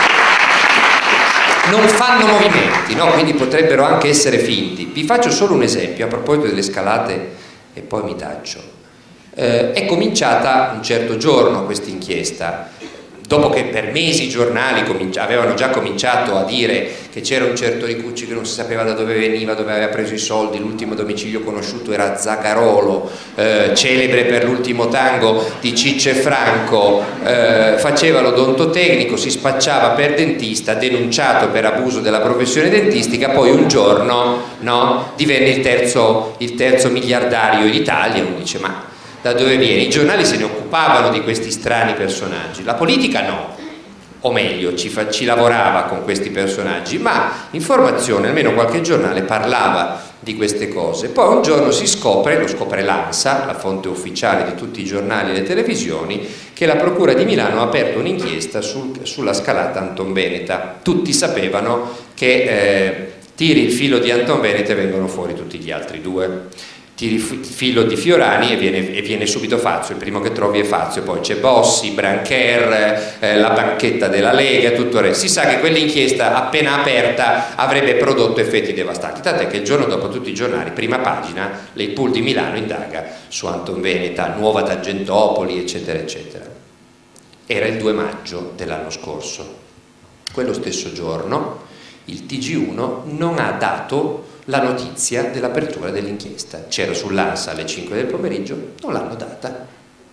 non fanno movimenti, no? Quindi potrebbero anche essere finti. Vi faccio solo un esempio a proposito delle scalate e poi mi taccio. È cominciata un certo giorno questa inchiesta, dopo che per mesi i giornali avevano già cominciato a dire che c'era un certo Ricucci che non si sapeva da dove veniva, dove aveva preso i soldi, l'ultimo domicilio conosciuto era Zagarolo, celebre per l'ultimo tango di Ciccio e Franco, faceva l'odontotecnico, si spacciava per dentista, denunciato per abuso della professione dentistica, poi un giorno divenne il terzo miliardario in Italia. Uno dice ma da dove viene? I giornali se ne occupavano di questi strani personaggi, la politica no, o meglio ci lavorava con questi personaggi, ma Informazione, almeno qualche giornale parlava di queste cose. Poi un giorno lo scopre l'ANSA, la fonte ufficiale di tutti i giornali e le televisioni, che la Procura di Milano ha aperto un'inchiesta sulla scalata Antonveneta. Tutti sapevano che tiri il filo di Antonveneta e vengono fuori tutti gli altri 2. Tiri il filo di Fiorani e viene subito Fazio, il primo che trovi è Fazio, poi c'è Bossi, Brancher, la banchetta della Lega, tutto il resto. Si sa che quell'inchiesta appena aperta avrebbe prodotto effetti devastanti, tant'è che il giorno dopo tutti i giornali, prima pagina, il Pool di Milano indaga su Antonveneta, Nuova Tangentopoli, eccetera eccetera. Era il 2 maggio dell'anno scorso. Quello stesso giorno il TG1 non ha dato la notizia dell'apertura dell'inchiesta. C'era sull'ANSA alle 5 del pomeriggio, non l'hanno data.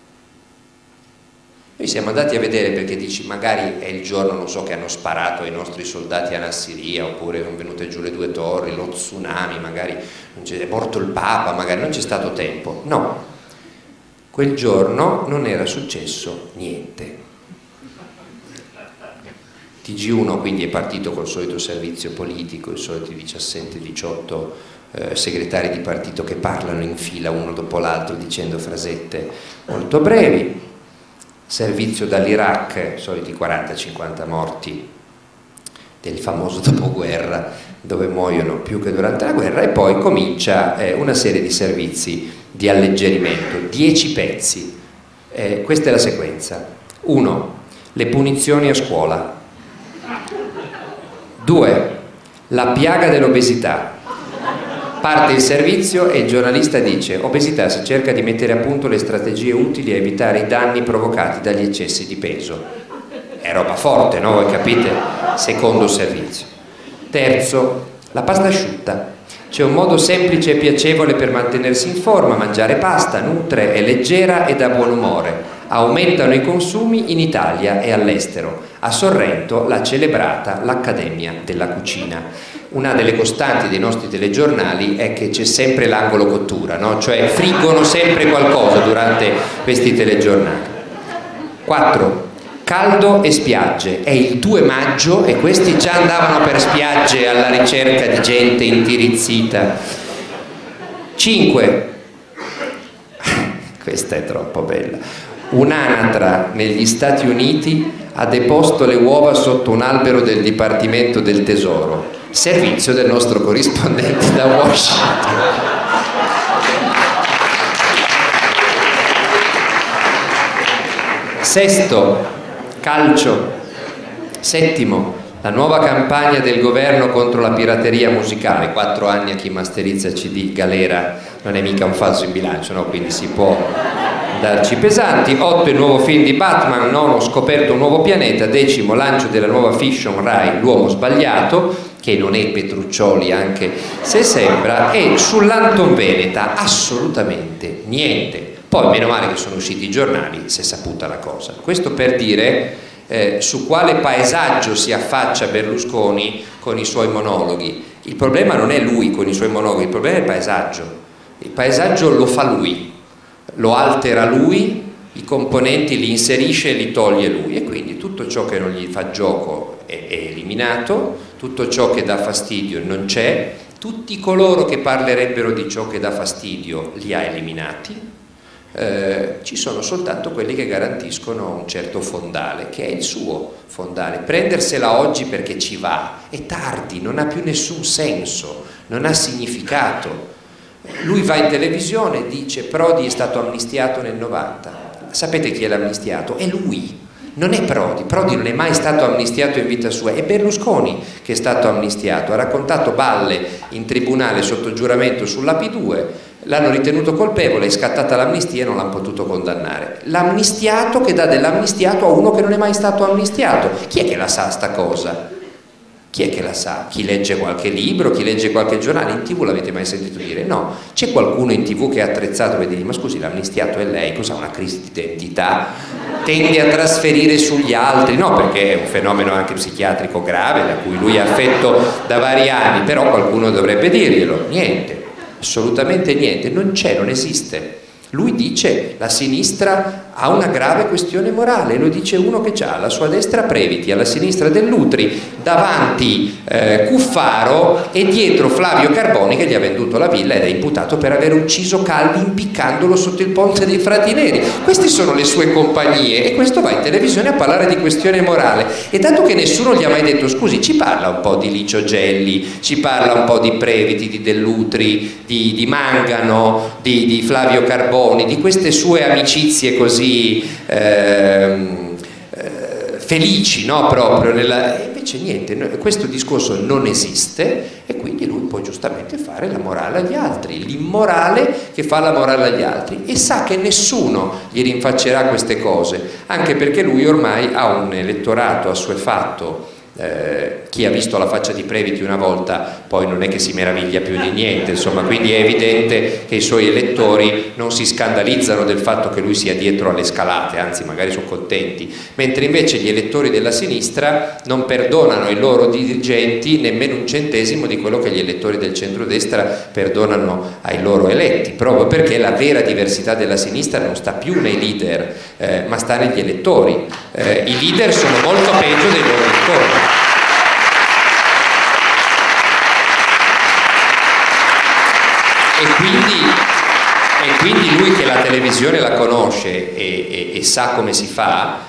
Noi siamo andati a vedere perché dici magari è il giorno, non so, che hanno sparato ai nostri soldati a Nassiriya, oppure sono venute giù le 2 torri, lo tsunami, magari è morto il Papa, magari non c'è stato tempo. No, quel giorno non era successo niente. TG1 quindi è partito col solito servizio politico, i soliti 17-18 segretari di partito che parlano in fila uno dopo l'altro dicendo frasette molto brevi. Servizio dall'Iraq, soliti 40-50 morti del famoso dopoguerra, dove muoiono più che durante la guerra, e poi comincia una serie di servizi di alleggerimento, 10 pezzi. Questa è la sequenza. 1. Le punizioni a scuola. 2. La piaga dell'obesità. Parte il servizio e il giornalista dice: obesità, si cerca di mettere a punto le strategie utili a evitare i danni provocati dagli eccessi di peso. È roba forte, no? Voi capite? Secondo servizio. Terzo, la pasta asciutta. C'è un modo semplice e piacevole per mantenersi in forma: mangiare pasta, nutre, è leggera e dà buon umore. Aumentano i consumi in Italia e all'estero. A Sorrento l'ha celebrata l'Accademia della Cucina. Una delle costanti dei nostri telegiornali è che c'è sempre l'angolo cottura, no? Cioè friggono sempre qualcosa durante questi telegiornali. 4. Caldo e spiagge. È il 2 maggio e questi già andavano per spiagge alla ricerca di gente intirizzita. 5. Questa è troppo bella. Un'anatra negli Stati Uniti ha deposto le uova sotto un albero del Dipartimento del Tesoro. Servizio del nostro corrispondente da Washington. Sesto, calcio. Settimo, la nuova campagna del governo contro la pirateria musicale. 4 anni a chi masterizza CD, galera, non è mica un falso in bilancio, no? Quindi si può darci pesanti. 8, il nuovo film di Batman. 9, scoperto un nuovo pianeta. 10, lancio della nuova fiction Rai, L'uomo sbagliato, che non è Petruccioli anche se sembra. E sull'Anton Veneta assolutamente niente. Poi meno male che sono usciti i giornali, si è saputa la cosa. Questo per dire su quale paesaggio si affaccia Berlusconi con i suoi monologhi. Il problema non è lui con i suoi monologhi, il problema è il paesaggio. Il paesaggio lo fa lui, lo altera lui, i componenti li inserisce e li toglie lui, e quindi tutto ciò che non gli fa gioco è eliminato, tutto ciò che dà fastidio non c'è, tutti coloro che parlerebbero di ciò che dà fastidio li ha eliminati. Ci sono soltanto quelli che garantiscono un certo fondale, che è il suo fondale. Prendersela oggi perché ci va è tardi, non ha più nessun senso, non ha significato. Lui va in televisione e dice: Prodi è stato amnistiato nel 90. Sapete chi è l'amnistiato? È lui, non è Prodi. Prodi non è mai stato amnistiato in vita sua, è Berlusconi che è stato amnistiato. Ha raccontato balle in tribunale sotto giuramento sulla P2, l'hanno ritenuto colpevole, è scattata l'amnistia e non l'hanno potuto condannare. L'amnistiato che dà dell'amnistiato a uno che non è mai stato amnistiato. Chi è che la sa sta cosa? Chi è che la sa? Chi legge qualche libro, chi legge qualche giornale? In TV l'avete mai sentito dire? No. C'è qualcuno in TV che è attrezzato per dire: ma scusi, l'amnistiato è lei, cos'ha, una crisi di identità? Tende a trasferire sugli altri? No, perché è un fenomeno anche psichiatrico grave da cui lui è affetto da vari anni, però qualcuno dovrebbe dirglielo. Niente. Assolutamente niente, non c'è, non esiste. Lui dice: la sinistra ha una grave questione morale, lo dice uno che ha alla sua destra Previti, alla sinistra Dell'Utri, davanti Cuffaro e dietro Flavio Carboni che gli ha venduto la villa ed è imputato per aver ucciso Calvi impiccandolo sotto il ponte dei Frati Neri. Queste sono le sue compagnie e questo va in televisione a parlare di questione morale. E dato che nessuno gli ha mai detto: scusi, ci parla un po' di Licio Gelli, ci parla un po' di Previti, di Dell'Utri, di Mangano, di Flavio Carboni, di queste sue amicizie così felici, no? Proprio e invece niente, questo discorso non esiste e quindi lui può giustamente fare la morale agli altri, l'immorale che fa la morale agli altri, e sa che nessuno gli rinfaccerà queste cose, anche perché lui ormai ha un elettorato assuefatto. Chi ha visto la faccia di Previti una volta poi non è che si meraviglia più di niente, insomma, quindi è evidente che i suoi elettori non si scandalizzano del fatto che lui sia dietro alle scalate, anzi magari sono contenti, mentre invece gli elettori della sinistra non perdonano ai loro dirigenti nemmeno un centesimo di quello che gli elettori del centrodestra perdonano ai loro eletti, proprio perché la vera diversità della sinistra non sta più nei leader, ma sta negli elettori. I leader sono molto peggio dei loro elettori. E quindi lui, che la televisione la conosce e sa come si fa,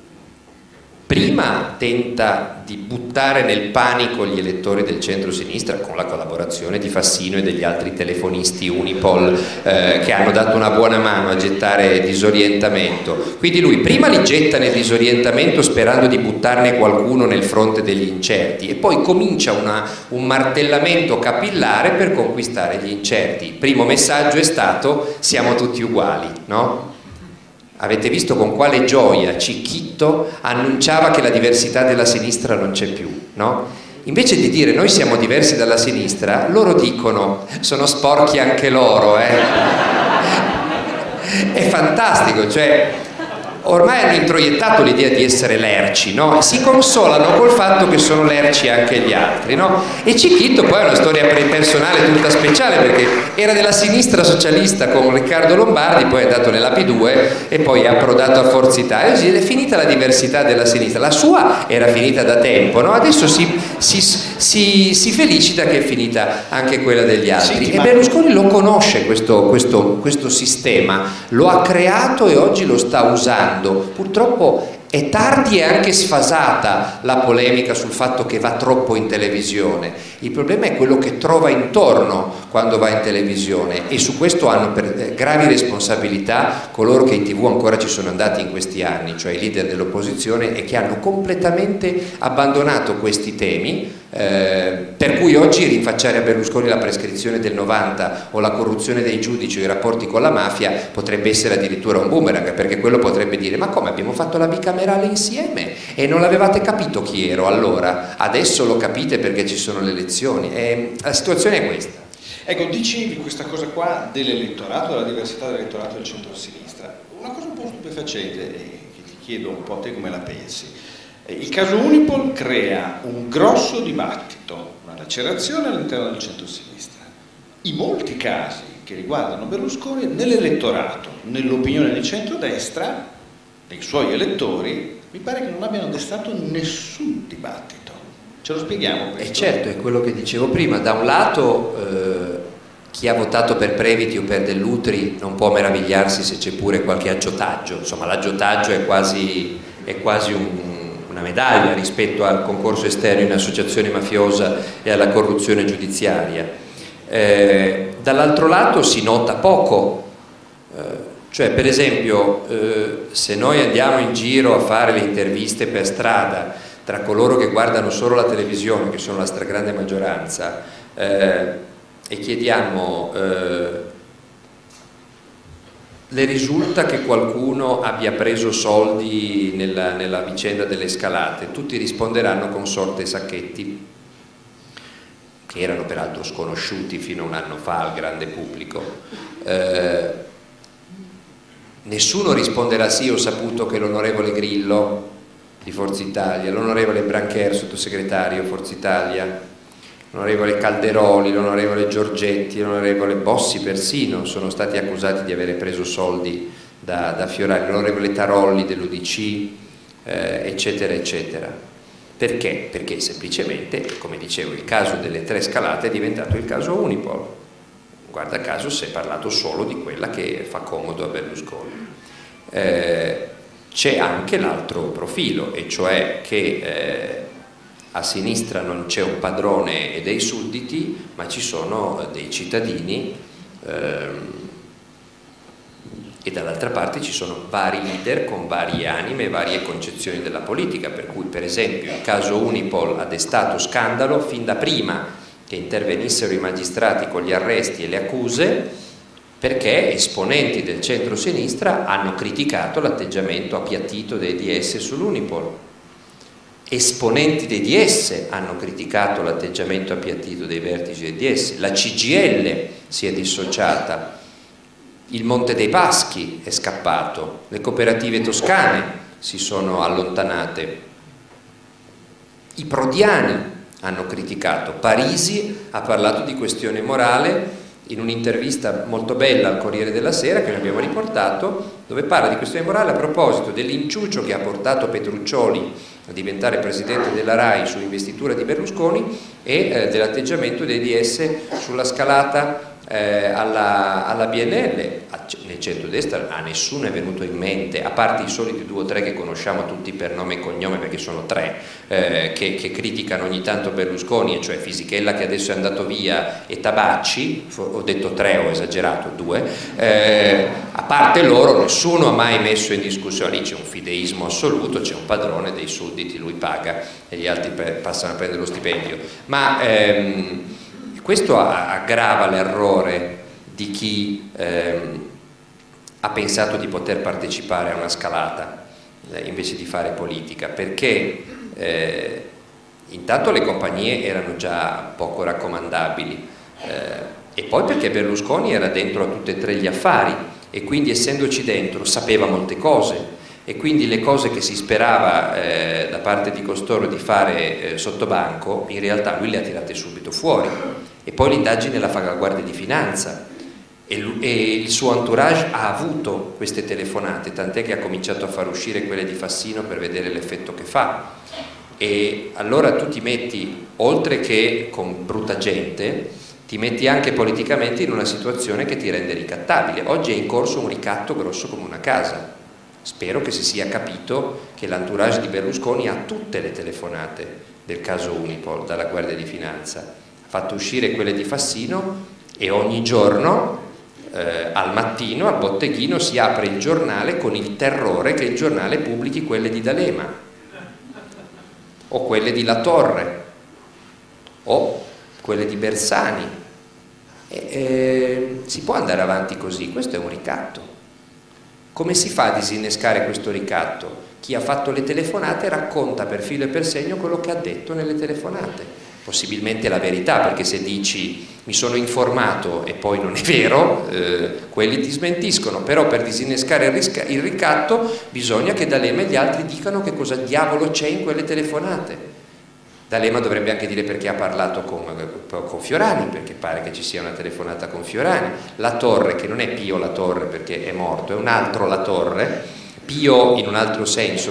prima tenta di buttare nel panico gli elettori del centro-sinistra con la collaborazione di Fassino e degli altri telefonisti Unipol che hanno dato una buona mano a gettare disorientamento. Quindi lui prima li getta nel disorientamento sperando di buttarne qualcuno nel fronte degli incerti, e poi comincia un martellamento capillare per conquistare gli incerti. Il primo messaggio è stato: siamo tutti uguali, no? Avete visto con quale gioia Cicchitto annunciava che la diversità della sinistra non c'è più, no? Invece di dire noi siamo diversi dalla sinistra, loro dicono sono sporchi anche loro, È fantastico, cioè ormai hanno introiettato l'idea di essere lerci, no? Si consolano col fatto che sono lerci anche gli altri, no? E Cicchitto poi è una storia personale tutta speciale, perché era della sinistra socialista con Riccardo Lombardi, poi è andato nella P2 e poi è approdato a Forza Italia. È finita la diversità della sinistra, la sua era finita da tempo, no? Adesso si felicita che è finita anche quella degli altri. E Berlusconi lo conosce questo sistema, lo ha creato e oggi lo sta usando. Purtroppo è tardi e anche sfasata la polemica sul fatto che va troppo in televisione. Il problema è quello che trova intorno quando va in televisione, e su questo hanno gravi responsabilità coloro che in TV ancora ci sono andati in questi anni, cioè i leader dell'opposizione, e che hanno completamente abbandonato questi temi, per cui oggi rinfacciare a Berlusconi la prescrizione del 90 o la corruzione dei giudici o i rapporti con la mafia potrebbe essere addirittura un boomerang, perché quello potrebbe dire: ma come, abbiamo fatto la bicamerale insieme e non l'avevate capito chi ero allora, adesso lo capite perché ci sono le elezioni. La situazione è questa. Ecco, dicevi questa cosa qua dell'elettorato, della diversità dell'elettorato del centro-sinistra, una cosa un po' stupefacente, che ti chiedo un po' a te come la pensi. Il caso Unipol crea un grosso dibattito, una lacerazione all'interno del centro-sinistra. In molti casi che riguardano Berlusconi, nell'elettorato, nell'opinione di centrodestra, dei suoi elettori, mi pare che non abbiano destato nessun dibattito. Ce lo spieghiamo questo? Certo, è quello che dicevo prima. Da un lato chi ha votato per Previti o per Dell'Utri non può meravigliarsi se c'è pure qualche aggiotaggio, insomma l'aggiotaggio è quasi una medaglia rispetto al concorso esterno in associazione mafiosa e alla corruzione giudiziaria. Dall'altro lato si nota poco, cioè per esempio se noi andiamo in giro a fare le interviste per strada tra coloro che guardano solo la televisione, che sono la stragrande maggioranza, e chiediamo: le risulta che qualcuno abbia preso soldi nella vicenda delle scalate? Tutti risponderanno con Sorte e Sacchetti, che erano peraltro sconosciuti fino a un anno fa al grande pubblico. Nessuno risponderà: sì, ho saputo che l'onorevole Grillo di Forza Italia, l'onorevole Brancher, sottosegretario Forza Italia, l'onorevole Calderoli, l'onorevole Giorgetti, l'onorevole Bossi persino sono stati accusati di avere preso soldi da Fiorani, l'onorevole Tarolli dell'UDC, eccetera eccetera. Perché? Perché semplicemente, come dicevo, il caso delle 3 scalate è diventato il caso Unipol. Guarda caso si è parlato solo di quella che fa comodo a Berlusconi. C'è anche l'altro profilo, e cioè che a sinistra non c'è un padrone e dei sudditi, ma ci sono dei cittadini e dall'altra parte ci sono vari leader con varie anime e varie concezioni della politica, per cui per esempio il caso Unipol ha destato scandalo fin da prima che intervenissero i magistrati con gli arresti e le accuse, perché esponenti del centro-sinistra hanno criticato l'atteggiamento appiattito dei DS sull'Unipol. Esponenti dei DS hanno criticato l'atteggiamento appiattito dei vertici dei DS, la CGIL si è dissociata, il Monte dei Paschi è scappato, le cooperative toscane si sono allontanate, i prodiani hanno criticato, Parisi ha parlato di questione morale in un'intervista molto bella al Corriere della Sera che noi abbiamo riportato, dove parla di questione morale a proposito dell'inciucio che ha portato Petruccioli a diventare presidente della RAI su investitura di Berlusconi e dell'atteggiamento dei DS sulla scalata alla BNL. Nel centrodestra a nessuno è venuto in mente, a parte i soliti 2 o 3 che conosciamo tutti per nome e cognome, perché sono 3 che criticano ogni tanto Berlusconi, e cioè Fisichella che adesso è andato via e Tabacci, ho detto 3, ho esagerato, 2, a parte loro nessuno ha mai messo in discussione, lì c'è un fideismo assoluto, c'è un padrone dei sudditi, lui paga e gli altri passano a prendere lo stipendio, ma questo aggrava l'errore di chi ha pensato di poter partecipare a una scalata invece di fare politica, perché intanto le compagnie erano già poco raccomandabili e poi perché Berlusconi era dentro a tutti e 3 gli affari e quindi essendoci dentro sapeva molte cose, e quindi le cose che si sperava da parte di costoro di fare sottobanco in realtà lui le ha tirate subito fuori. E poi l'indagine la fa la Guardia di Finanza e il suo entourage ha avuto queste telefonate, tant'è che ha cominciato a far uscire quelle di Fassino per vedere l'effetto che fa. E allora tu ti metti, oltre che con brutta gente, ti metti anche politicamente in una situazione che ti rende ricattabile. Oggi è in corso un ricatto grosso come una casa. Spero che si sia capito che l'entourage di Berlusconi ha tutte le telefonate del caso Unipol dalla Guardia di Finanza. Fatto uscire quelle di Fassino e ogni giorno al mattino al botteghino si apre il giornale con il terrore che il giornale pubblichi quelle di D'Alema o quelle di La Torre o quelle di Bersani. Si può andare avanti così, questo è un ricatto. Come si fa a disinnescare questo ricatto? Chi ha fatto le telefonate racconta per filo e per segno quello che ha detto nelle telefonate. Possibilmente la verità, perché se dici mi sono informato e poi non è vero, quelli ti smentiscono, però per disinnescare il ricatto bisogna che D'Alema e gli altri dicano che cosa diavolo c'è in quelle telefonate. D'Alema dovrebbe anche dire perché ha parlato con Fiorani, perché pare che ci sia una telefonata con Fiorani. La Torre, che non è Pio La Torre perché è morto, è un altro La Torre, Pio in un altro senso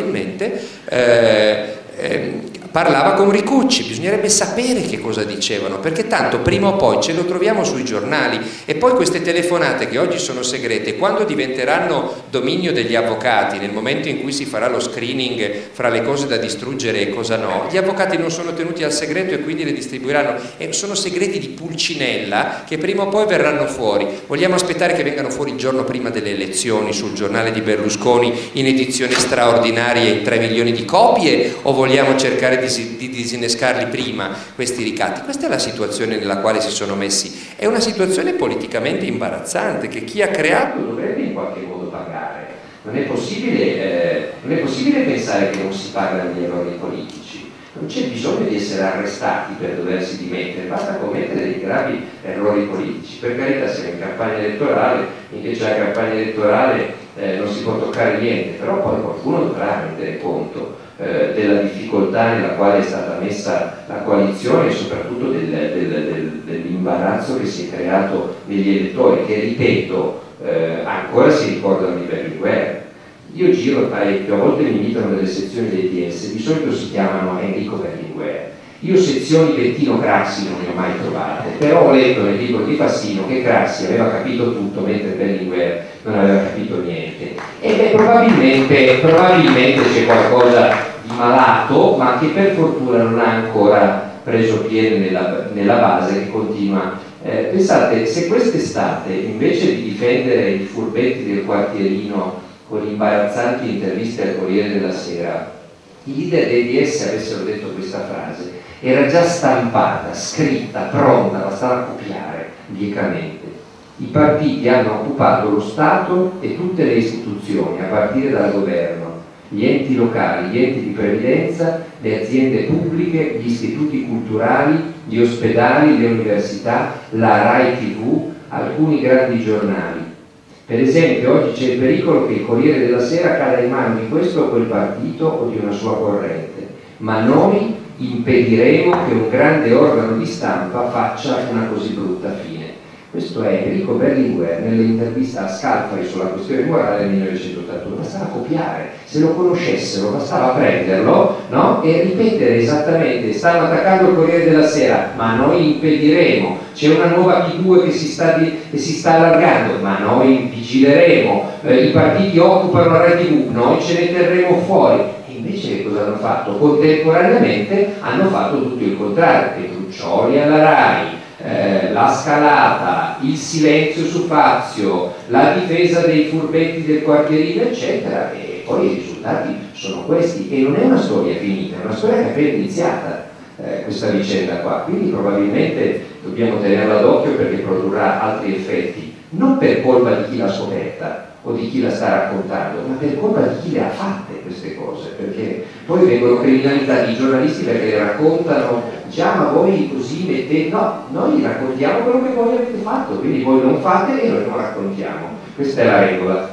probabilmente, parlava con Ricucci, bisognerebbe sapere che cosa dicevano, perché tanto prima o poi ce lo troviamo sui giornali e poi queste telefonate che oggi sono segrete, quando diventeranno dominio degli avvocati, nel momento in cui si farà lo screening fra le cose da distruggere e cosa no, gli avvocati non sono tenuti al segreto e quindi le distribuiranno, e sono segreti di Pulcinella che prima o poi verranno fuori. Vogliamo aspettare che vengano fuori il giorno prima delle elezioni sul giornale di Berlusconi in edizioni straordinarie in 3 milioni di copie, o vogliamo cercare di disinnescarli prima questi ricatti? Questa è la situazione nella quale si sono messi, è una situazione politicamente imbarazzante che chi ha creato dovrebbe in qualche modo pagare. Non è possibile pensare che non si pagano gli errori politici, non c'è bisogno di essere arrestati per doversi dimettere, basta commettere dei gravi errori politici. Per carità, siamo in campagna elettorale, invece la campagna elettorale non si può toccare niente, però poi qualcuno dovrà rendere conto della difficoltà nella quale è stata messa la coalizione e soprattutto dell'imbarazzo che si è creato negli elettori, che ripeto ancora si ricordano di Berlinguer. Io giro parecchio, a volte mi invitano nelle sezioni dei DS, di solito si chiamano Enrico Berlinguer. Io sezioni Bettino Craxi non ne ho mai trovate, però ho letto nel libro di Fassino che Craxi aveva capito tutto mentre Berlinguer non aveva capito niente. E probabilmente c'è qualcosa di malato, ma che per fortuna non ha ancora preso piede nella base, che continua Pensate, se quest'estate, invece di difendere i furbetti del quartierino con imbarazzanti interviste al Corriere della Sera, i leader dei DS avessero detto questa frase, era già stampata, scritta, pronta, bastava copiare biecamente. I partiti hanno occupato lo Stato e tutte le istituzioni, a partire dal governo, gli enti locali, gli enti di previdenza, le aziende pubbliche, gli istituti culturali, gli ospedali, le università, la Rai TV, alcuni grandi giornali. Per esempio, oggi c'è il pericolo che il Corriere della Sera cada in mano di questo o quel partito o di una sua corrente, ma noi impediremo che un grande organo di stampa faccia una così brutta fine. Questo è Enrico Berlinguer nell'intervista a Scalfari sulla questione morale del 1981. Bastava copiare, se lo conoscessero bastava prenderlo, no? E ripetere esattamente: stanno attaccando il Corriere della Sera, ma noi impediremo, c'è una nuova P2 che si sta allargando, ma noi vigileremo, i partiti occupano la Rai TV, noi ce ne terremo fuori. E invece che cosa hanno fatto? Contemporaneamente hanno fatto tutto il contrario: Petruccioli alla Rai, la scalata, il silenzio su Fazio, la difesa dei furbetti del quartierino, eccetera, e poi i risultati sono questi. E non è una storia finita, è una storia che è appena iniziata, questa vicenda qua, quindi probabilmente dobbiamo tenerla d'occhio perché produrrà altri effetti, non per colpa di chi l'ha scoperta o di chi la sta raccontando, ma per colpa di chi le ha fatte queste cose, perché poi vengono criminalizzati i giornalisti perché le raccontano, già, ma voi così mettete, no, noi raccontiamo quello che voi avete fatto, quindi voi non fate e noi non raccontiamo, questa è la regola.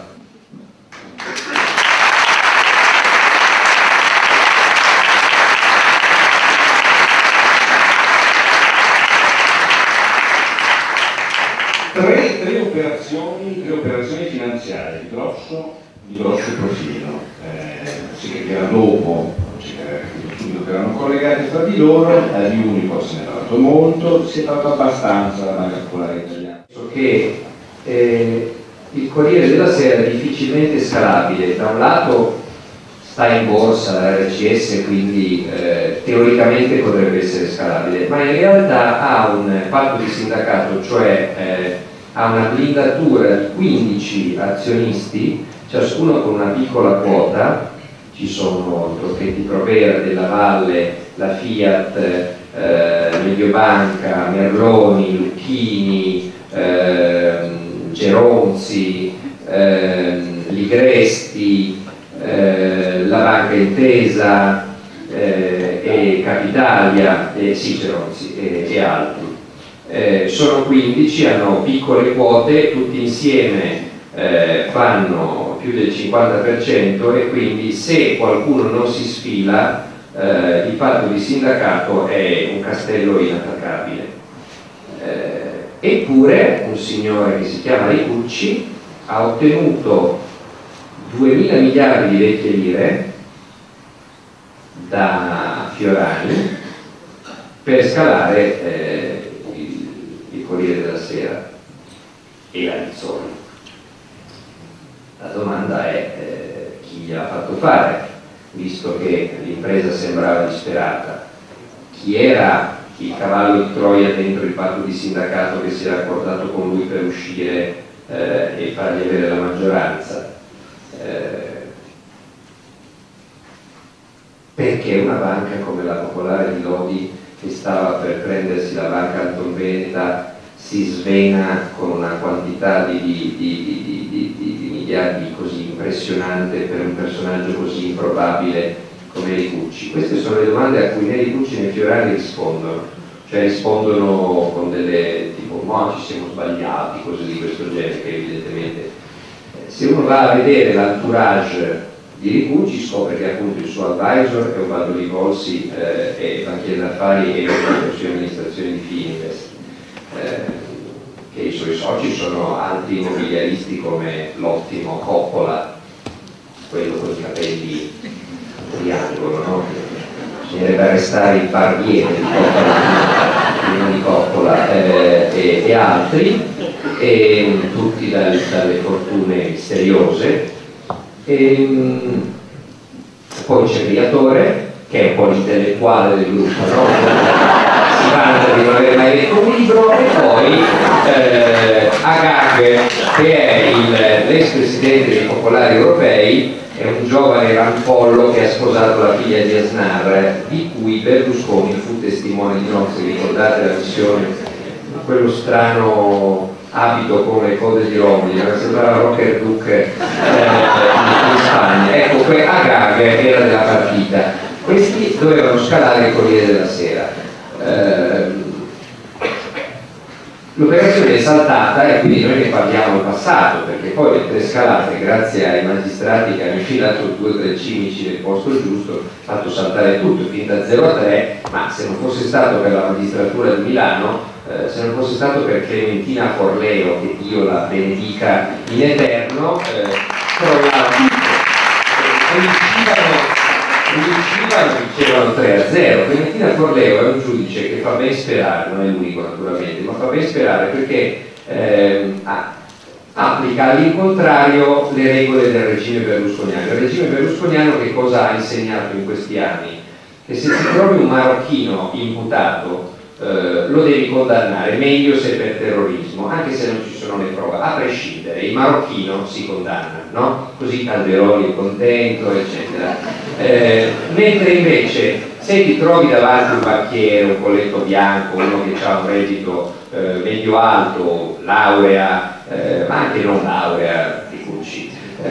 Tre operazioni finanziarie di grosso profilo, si capirà dopo, si capirà subito che erano collegate fra di loro. Di Unicor se ne è parlato molto, si è parlato abbastanza della Banca Popolare Italiana. Che il Corriere della Sera è difficilmente scalabile, da un lato sta in borsa la RCS, quindi teoricamente potrebbe essere scalabile, ma in realtà ha un patto di sindacato, cioè ha una blindatura di 15 azionisti, ciascuno con una piccola quota. Ci sono Tronchetti Provera, Della Valle, la Fiat, Mediobanca, Merloni, Lucchini, Geronzi, Ligresti, la Banca Intesa e Capitalia, Geronzi e altri. Sono 15, hanno piccole quote, tutti insieme fanno più del 50% e quindi se qualcuno non si sfila il patto di sindacato è un castello inattaccabile. Eppure un signore che si chiama Ricucci ha ottenuto 2.000 miliardi di vecchie lire da Fiorani per scalare il Corriere della Sera e la Rizzoli. La domanda è chi gliel'ha fatto fare, visto che l'impresa sembrava disperata. Chi era il cavallo di Troia dentro il patto di sindacato che si era accordato con lui per uscire e fargli avere la maggioranza? Perché una banca come la Popolare di Lodi, che stava per prendersi la banca Antonveneta, si svena con una quantità di miliardi così impressionante per un personaggio così improbabile come Ricucci? Queste sono le domande a cui né Ricucci né Fiorani rispondono, cioè rispondono con delle tipo no, ci siamo sbagliati, cose di questo genere, che evidentemente se uno va a vedere l'entourage di Ricucci scopre che appunto il suo advisor è Ubaldo Rivolsi, è banchiere d'affari e consiglio di amministrazione di Fininvest, che i suoi soci sono altri immobiliaristi come l'ottimo Coppola, quello con i capelli triangolo, no? Bisognerebbe arrestare il barbiere di Coppola, e altri, e tutti dalle fortune misteriose. Poi c'è Briatore, che è un po' l'intellettuale del gruppo, no? vanta di non aver mai letto un libro, e poi Agag, che è l'ex presidente dei Popolari Europei, è un giovane rampollo che ha sposato la figlia di Aznar, di cui Berlusconi fu testimone di nozze. Ricordate la missione, quello strano abito con le code di Romoli, sembrava Rocker Duke in Spagna. Ecco, Agag era della partita. Questi dovevano scalare il Corriere della Sera. L'operazione è saltata e quindi noi ne parliamo al passato, perché poi le 3 scalate, grazie ai magistrati che hanno infilato 2 o 3 cimici nel posto giusto, fatto saltare tutto, finita 0-3, ma se non fosse stato per la magistratura di Milano, se non fosse stato per Clementina Forleo, che Dio la benedica in eterno, crollava tutto. Vincevano 3-0. Clementina Forleo è un giudice che fa ben sperare, non è l'unico naturalmente, ma fa ben sperare perché applica all'incontrario le regole del regime berlusconiano. Il regime berlusconiano che cosa ha insegnato in questi anni? Che se ti trovi un marocchino imputato lo devi condannare, meglio se per terrorismo, anche se non ci sono le prove, a prescindere, il marocchino si condanna, no? Così Calderoli è contento, eccetera. Mentre invece se ti trovi davanti un banchiere, un colletto bianco, uno che ha un reddito medio alto, laurea, ma anche non laurea, di Cucci,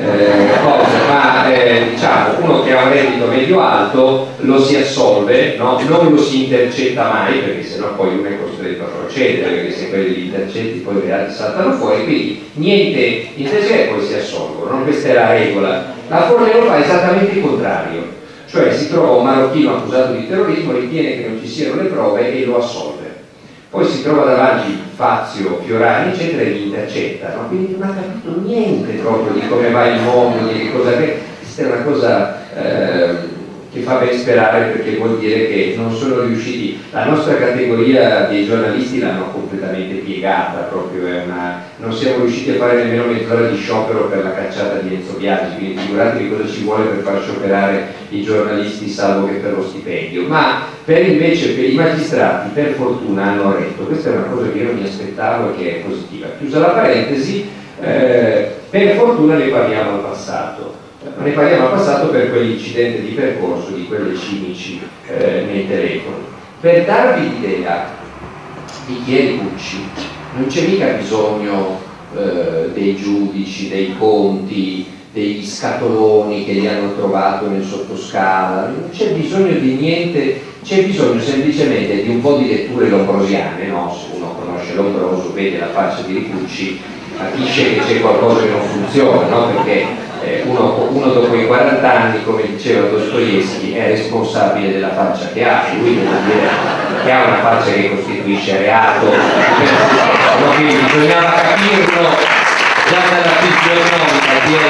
diciamo uno che ha un reddito medio alto lo si assolve, no? Non lo si intercetta mai, perché sennò poi uno è costretto a procedere, perché se quelli li intercetti poi i reati saltano fuori, quindi niente intercetta e poi si assolvono, no? Questa è la regola. La Forleo fa esattamente il contrario, cioè si trova un marocchino accusato di terrorismo, ritiene che non ci siano le prove e lo assolve. Poi si trova davanti Fazio, Fiorani, eccetera, e li intercetta, no? Quindi non ha capito niente proprio di come va il mondo, di che cosa. Questa è una cosa che fa ben sperare, perché vuol dire che non sono riusciti, la nostra categoria dei giornalisti l'hanno completamente piegata, proprio non siamo riusciti a fare nemmeno mezz'ora di sciopero per la cacciata di Enzo Biagi, quindi figuratevi cosa ci vuole per far scioperare i giornalisti, salvo che per lo stipendio. Ma per i magistrati per fortuna hanno retto. Questa è una cosa che io non mi aspettavo e che è positiva. Chiusa la parentesi, per fortuna ne parliamo al passato. Ne parliamo al passato per quell'incidente di percorso di quelle cimici nei telefoni. Per darvi l'idea di chi è Ricucci, non c'è mica bisogno dei giudici, dei conti, degli scatoloni che li hanno trovato nel sottoscala, non c'è bisogno di niente, c'è bisogno semplicemente di un po' di letture lombrosiane, no? Se uno conosce Lombroso, vede la faccia di Ricucci, capisce che c'è qualcosa che non funziona, no? Perché uno dopo i 40 anni, come diceva Dostoevskij, è responsabile della faccia che ha, e lui vuol dire che ha una faccia che costituisce reato, no? Quindi bisognava capirlo già dalla fisionomica di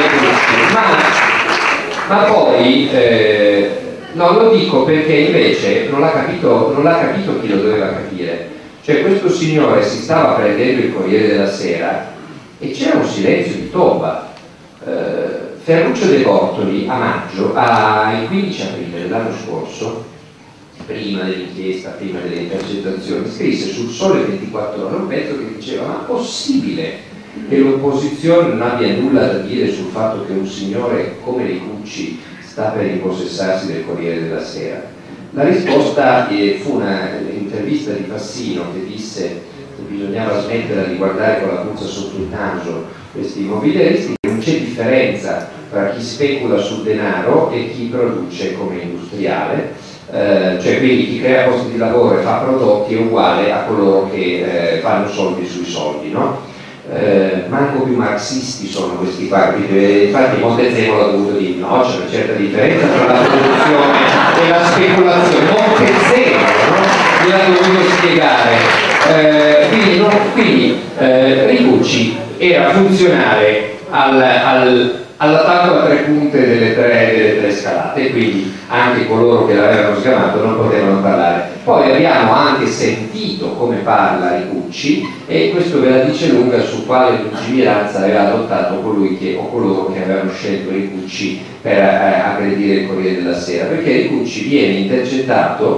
Ricucci. Ma poi no, lo dico perché invece non l'ha capito chi lo doveva capire. Cioè, questo signore si stava prendendo il Corriere della Sera e c'era un silenzio di tomba. Ferruccio De Bortoli a maggio, il 15 aprile dell'anno scorso, prima dell'inchiesta, prima delle intercettazioni, scrisse sul Sole 24 Ore un pezzo che diceva: ma possibile che l'opposizione non abbia nulla da dire sul fatto che un signore come Ricucci sta per impossessarsi del Corriere della Sera? La risposta fu un'intervista di Fassino che disse che bisognava smettere di guardare con la puzza sotto il naso questi immobiliaristi, che non c'è differenza tra chi specula sul denaro e chi produce come industriale, cioè quindi chi crea posti di lavoro e fa prodotti è uguale a coloro che fanno soldi sui soldi, no? Manco più marxisti sono questi qua, infatti Montezemolo ha dovuto dire no, c'è una certa differenza tra la produzione e la speculazione. Montezemolo, no? Gliel'ha dovuto spiegare. Quindi Ricucci era funzionale all'attacco a 3 punte delle tre scalate, quindi anche coloro che l'avevano sgamato non potevano parlare. Poi abbiamo anche sentito come parla Ricucci, e questo ve la dice lunga su quale lungimiranza aveva adottato coloro che avevano scelto Ricucci per aggredire il Corriere della Sera, perché Ricucci viene intercettato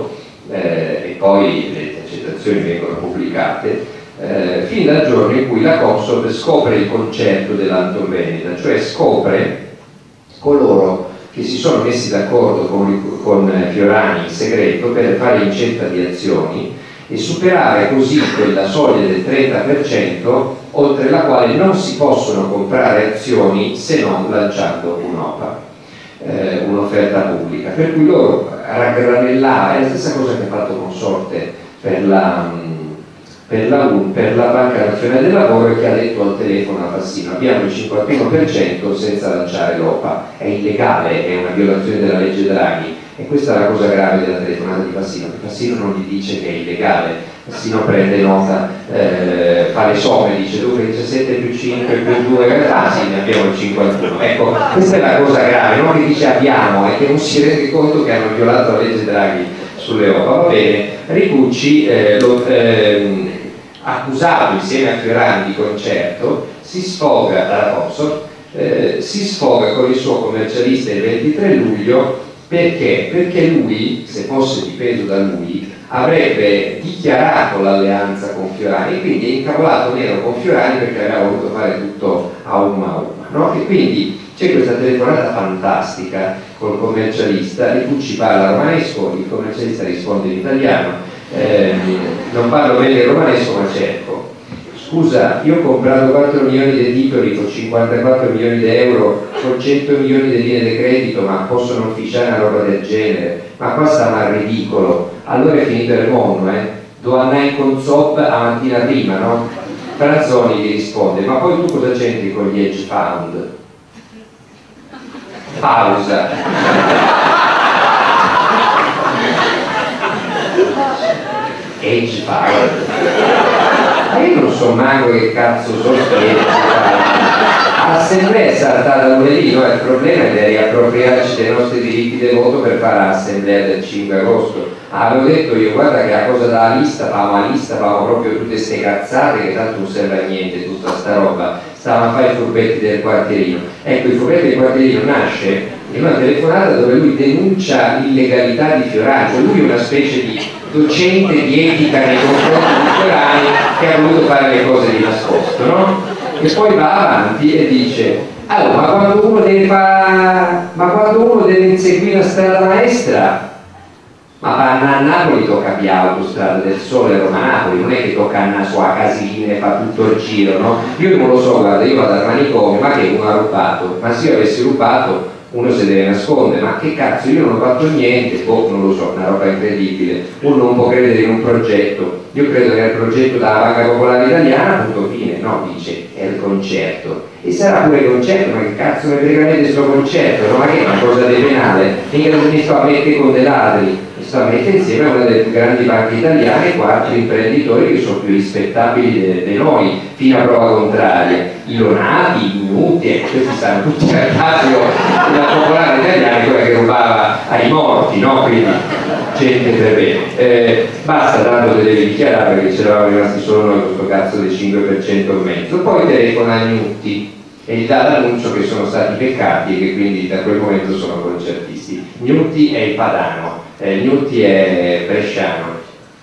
e poi le intercettazioni vengono pubblicate, fin dal giorno in cui la Consob scopre il concerto dell'Anton Veneta, cioè scopre coloro che si sono messi d'accordo con Fiorani in segreto per fare incetta di azioni e superare così quella soglia del 30% oltre la quale non si possono comprare azioni se non lanciando un'OPA, un'offerta pubblica. Per cui loro raggranellavano, è la stessa cosa che ha fatto Consorte per la Banca Nazionale del Lavoro, e che ha detto al telefono a Fassino: abbiamo il 51% senza lanciare l'OPA, è illegale, è una violazione della legge Draghi. E questa è la cosa grave della telefonata di Fassino, che Fassino non gli dice che è illegale, Fassino prende nota, fa le somme, dice dunque 17 più 5 più 2, sì, ne abbiamo il 51. Ecco, questa è la cosa grave, non che dice abbiamo, è che non si rende conto che hanno violato la legge Draghi sulle OPA. Va bene, Ricucci, accusato insieme a Fiorani di concerto, si sfoga dalla Consob, si sfoga con il suo commercialista il 23 luglio. Perché? Perché lui, se fosse dipeso da lui, avrebbe dichiarato l'alleanza con Fiorani e quindi è incavolato nero con Fiorani perché aveva voluto fare tutto a umma, no? E quindi c'è questa telefonata fantastica col commercialista, Ricucci parla romanesco, il commercialista risponde in italiano, non parlo bene il romanesco ma cerco. Scusa, io ho comprato 4 milioni di titoli con 54 milioni di euro, con 100 milioni di linee di credito, ma posso non ufficiare una roba del genere? Ma qua sta mal ridicolo. Allora è finito il mondo, Devo andare in Consob a mattina prima, no? Franzoni gli risponde: ma poi tu cosa c'entri con gli hedge fund? Pausa. Hedge fund. Ma io non so manco che cazzo sono l'assemblea è saltata lunedì, no? Il problema è di riappropriarci dei nostri diritti di voto per fare l'assemblea del 5 agosto. Avevo detto io, guarda che la cosa della lista, famo proprio tutte queste cazzate che tanto non serve a niente tutta sta roba, stavamo a fare i furbetti del quartierino. Ecco, il furbetto del quartierino nasce in una telefonata dove lui denuncia l'illegalità di Fiorani, lui è una specie di docente di etica nei confronti di Fiorani che ha voluto fare le cose di nascosto, no? E poi va avanti e dice: allora, ma quando uno deve inseguire la strada maestra, ma a Napoli tocca via Autostrada del Sole, Roma-Napoli, non è che tocca andare su a Casilina e fa tutto il giro, no? Io non lo so, guarda, io vado al manicomio, ma che uno ha rubato? Ma se io avessi rubato uno si deve nascondere, ma che cazzo, io non ho fatto niente, non lo so, una roba incredibile. Uno non può credere in un progetto, io credo che il progetto della Banca Popolare Italiana, punto fine, no, dice, è il concerto. E sarà pure il concerto, ma che cazzo mi frega me questo concerto, no? Ma che è una cosa di penale? Mica se mi sto a mettere con dei ladri, mi sto a mettere insieme a una delle più grandi banche italiane, 4 imprenditori che sono più rispettabili di noi, fino a prova contraria. I Lonati, i Minuti, questi stanno tutti al caso della Popolare Italiana, quella che rubava ai morti, no? Quindi gente per bene. Basta, tanto che devi dichiarare perché ce l'avevamo rimasti solo noi questo cazzo del 5% e mezzo. Poi telefona a Gnutti e gli dà l'annuncio che sono stati peccati e che quindi da quel momento sono concertisti. Gnutti è il padano, Gnutti è bresciano.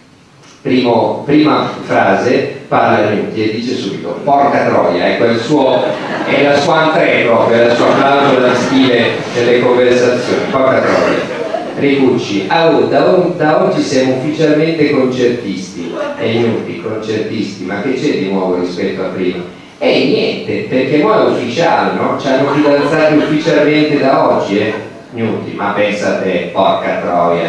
Prima frase parla Gnutti e dice subito porca troia, ecco è la sua entrée proprio, è la sua clausola di stile delle conversazioni, porca troia. Ricucci, da oggi siamo ufficialmente concertisti, e Gnutti, concertisti, ma che c'è di nuovo rispetto a prima? E niente, perché ora è ufficiale, no? Ci hanno fidanzati ufficialmente da oggi, Gnutti, ma pensa a te, porca troia.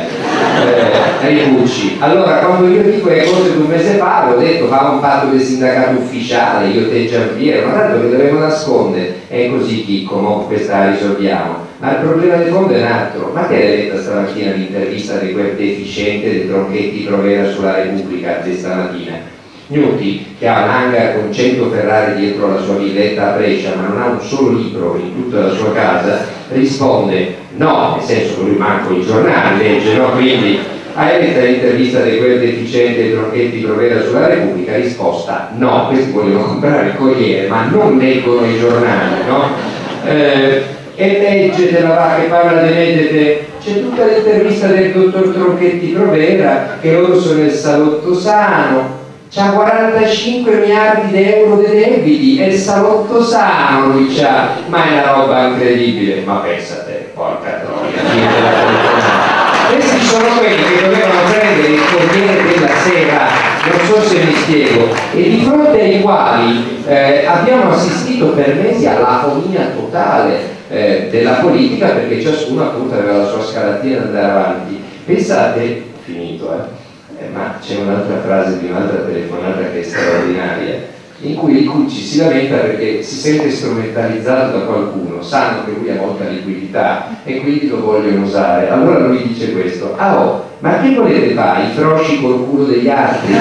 Ricucci, allora quando io dico le cose 2 mesi fa avevo detto fa un patto del sindacato ufficiale, io te Giampiero, ma tanto che dovremmo nascondere, è così Chicco, no? Questa la risolviamo. Ma il problema di fondo è un altro. Ma che hai letto stamattina l'intervista di quel deficiente dei Tronchetti Provera sulla Repubblica di stamattina? Gnutti, che ha un hangar con 100 Ferrari dietro la sua villetta a Brescia, ma non ha un solo libro in tutta la sua casa, risponde no, nel senso che lui manco i giornali legge, no? Quindi hai letto l'intervista di quel deficiente dei Tronchetti Provera sulla Repubblica? Risposta no, questi vogliono comprare il Corriere ma non leggono i giornali, no? E legge della che parla di legge c'è tutta l'intervista del dottor Tronchetti Provera, che loro sono il salotto sano, c'ha 45 miliardi di euro di debiti, è il salotto sano, lui c'ha, ma è una roba incredibile, ma pensate, porca troia, questi sono quelli che dovevano prendere il Corriere della Sera, non so se mi spiego, e di fronte ai quali abbiamo assistito per mesi all'afonia totale della politica, perché ciascuno appunto aveva la sua scalatina da andare avanti. Pensate, finito, ma c'è un'altra frase di un'altra telefonata che è straordinaria, in cui Ricucci si lamenta perché si sente strumentalizzato da qualcuno, sanno che lui ha molta liquidità e quindi lo vogliono usare. Allora lui dice questo: ah oh, ma che volete fare? I frosci col culo degli altri?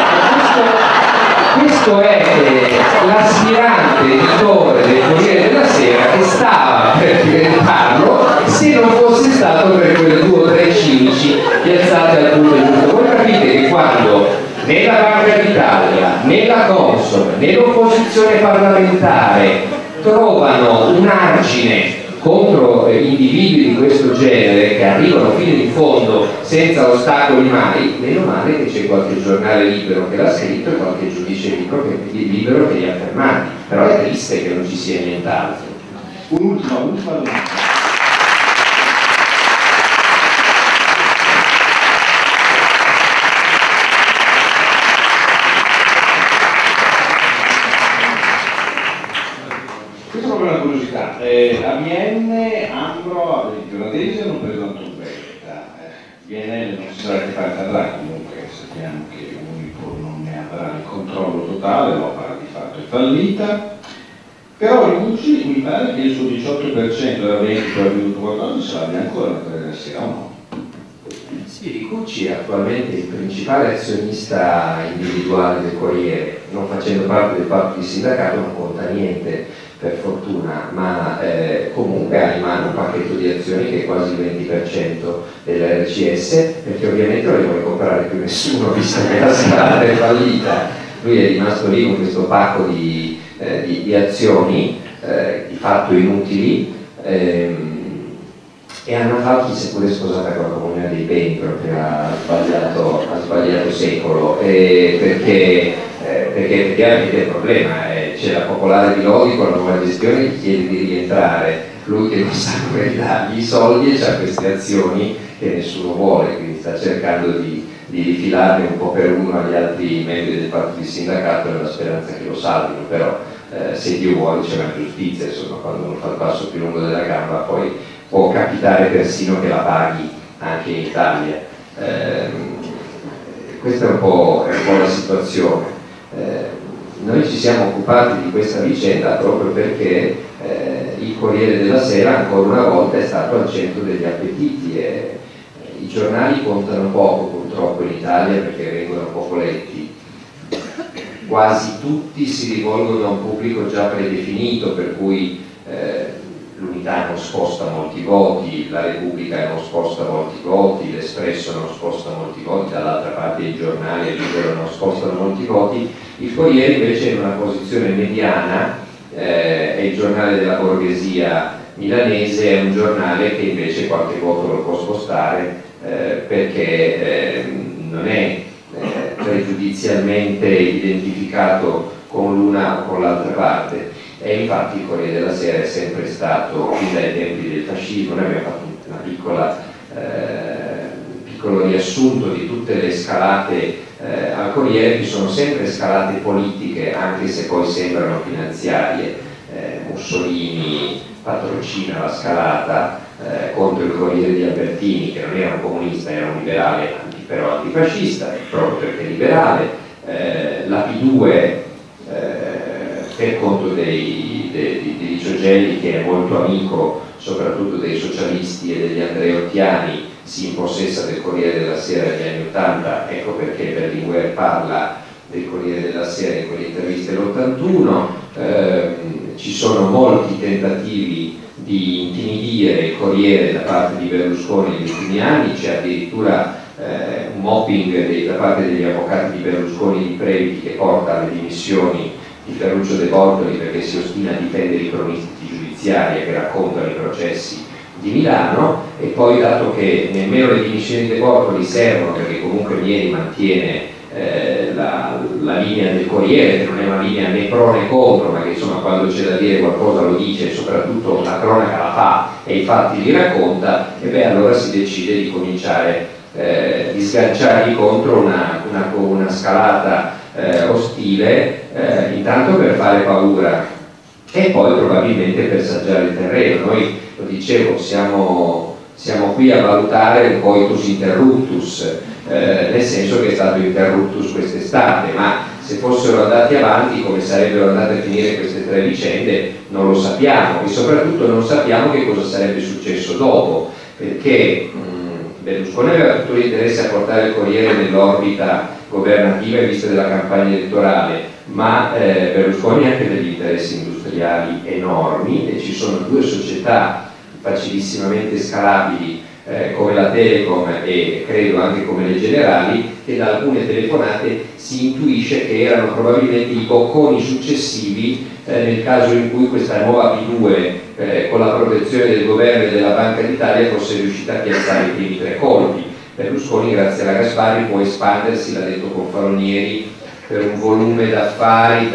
Questo è l'aspirante editore del Corriere della Sera che stava per diventarlo se non fosse stato per quelle 2 o 3 cimici piazzate al punto giusto. Voi capite che quando né la Banca d'Italia, né la Consob, né l'opposizione parlamentare trovano un argine contro individui di questo genere che arrivano fino in fondo senza ostacoli mai, meno male che c'è qualche giornale libero che l'ha scritto e qualche giudice libero che li ha fermati, però è triste che non ci sia nient'altro. Un'ultima domanda. Questa è proprio una curiosità. Amienne, Ambro, i giornalisti hanno preso la turbetta. BNL non si sa che parte andrà, comunque sappiamo che Unipol non ne avrà il controllo totale, l'opera di fatto è fallita. Però Ricucci mi pare che il suo 18% della vendita del minuto 14 ce l'abbia ancora la Corriere della Sera, o no? Sì, Ricucci è attualmente il principale azionista individuale del Corriere, non facendo parte del patto di sindacato non conta niente per fortuna, ma comunque ha in mano un pacchetto di azioni che è quasi il 20% dell'RCS, perché ovviamente non le vuole comprare più nessuno visto che la strada è fallita. Lui è rimasto lì con questo pacco di azioni di fatto inutili, e Anna Falchi si è pure sposata con la Comunità dei Beni, proprio ha sbagliato secolo, perché effettivamente il problema è c'è la Popolare di Lodi con la nuova gestione che chiede di rientrare, lui che non sa come dargli i soldi e ha queste azioni che nessuno vuole, quindi sta cercando di rifilarne un po' per uno agli altri membri del partito di sindacato nella speranza che lo salvino, però se Dio vuole c'è una giustizia, insomma, quando uno fa il passo più lungo della gamba poi può capitare persino che la paghi anche in Italia. Questa è un po' la situazione. Noi ci siamo occupati di questa vicenda proprio perché il Corriere della Sera ancora una volta è stato al centro degli appetiti e i giornali contano poco purtroppo in Italia perché vengono poco letti. Quasi tutti si rivolgono a un pubblico già predefinito, per cui l'Unità non sposta molti voti, la Repubblica non sposta molti voti, l'Espresso non sposta molti voti, dall'altra parte i giornali e il Libero non spostano molti voti. Il Corriere invece è in una posizione mediana, è il giornale della borghesia milanese, è un giornale che invece qualche voto lo può spostare perché non è pregiudizialmente identificato con l'una o con l'altra parte. E infatti il Corriere della Sera è sempre stato, fin dai tempi del fascismo, noi abbiamo fatto un piccolo riassunto di tutte le scalate al Corriere, che sono sempre scalate politiche, anche se poi sembrano finanziarie. Mussolini patrocina la scalata contro il Corriere di Albertini, che non era un comunista, era un liberale, però antifascista, proprio perché liberale. La P2 per conto di Ciogelli, che è molto amico soprattutto dei socialisti e degli andreottiani, si impossessa del Corriere della Sera negli anni '80, ecco perché Berlinguer parla del Corriere della Sera in quelle interviste dell'81. Ci sono molti tentativi di intimidire il Corriere da parte di Berlusconi negli ultimi anni, c'è addirittura un mobbing da parte degli avvocati di Berlusconi di Previti che porta alle dimissioni di Ferruccio De Bortoli perché si ostina a difendere i cronisti giudiziari che raccontano i processi di Milano, e poi, dato che nemmeno le dimissioni dei Bortoli servono, perché comunque Mieri mantiene la linea del Corriere, che non è una linea né pro né contro, ma che insomma quando c'è da dire qualcosa lo dice, e soprattutto la cronaca la fa e i fatti li racconta, e beh, allora si decide di cominciare, di sganciargli contro una scalata ostile, intanto per fare paura e poi probabilmente per saggiare il terreno. Noi, lo dicevo, siamo qui a valutare un coitus interruptus, nel senso che è stato interruptus quest'estate, ma se fossero andati avanti come sarebbero andate a finire queste tre vicende non lo sappiamo, e soprattutto non sappiamo che cosa sarebbe successo dopo, perché Berlusconi aveva tutto l'interesse a portare il Corriere nell'orbita governativa in vista della campagna elettorale, ma Berlusconi ha anche degli interessi industriali enormi, e ci sono due società facilissimamente scalabili come la Telecom e credo anche come le Generali, che da alcune telefonate si intuisce che erano probabilmente i bocconi successivi nel caso in cui questa nuova P2 con la protezione del governo e della Banca d'Italia fosse riuscita a piazzare i primi tre colpi. Berlusconi, grazie alla Gasparri, può espandersi, l'ha detto Confalonieri, per un volume d'affari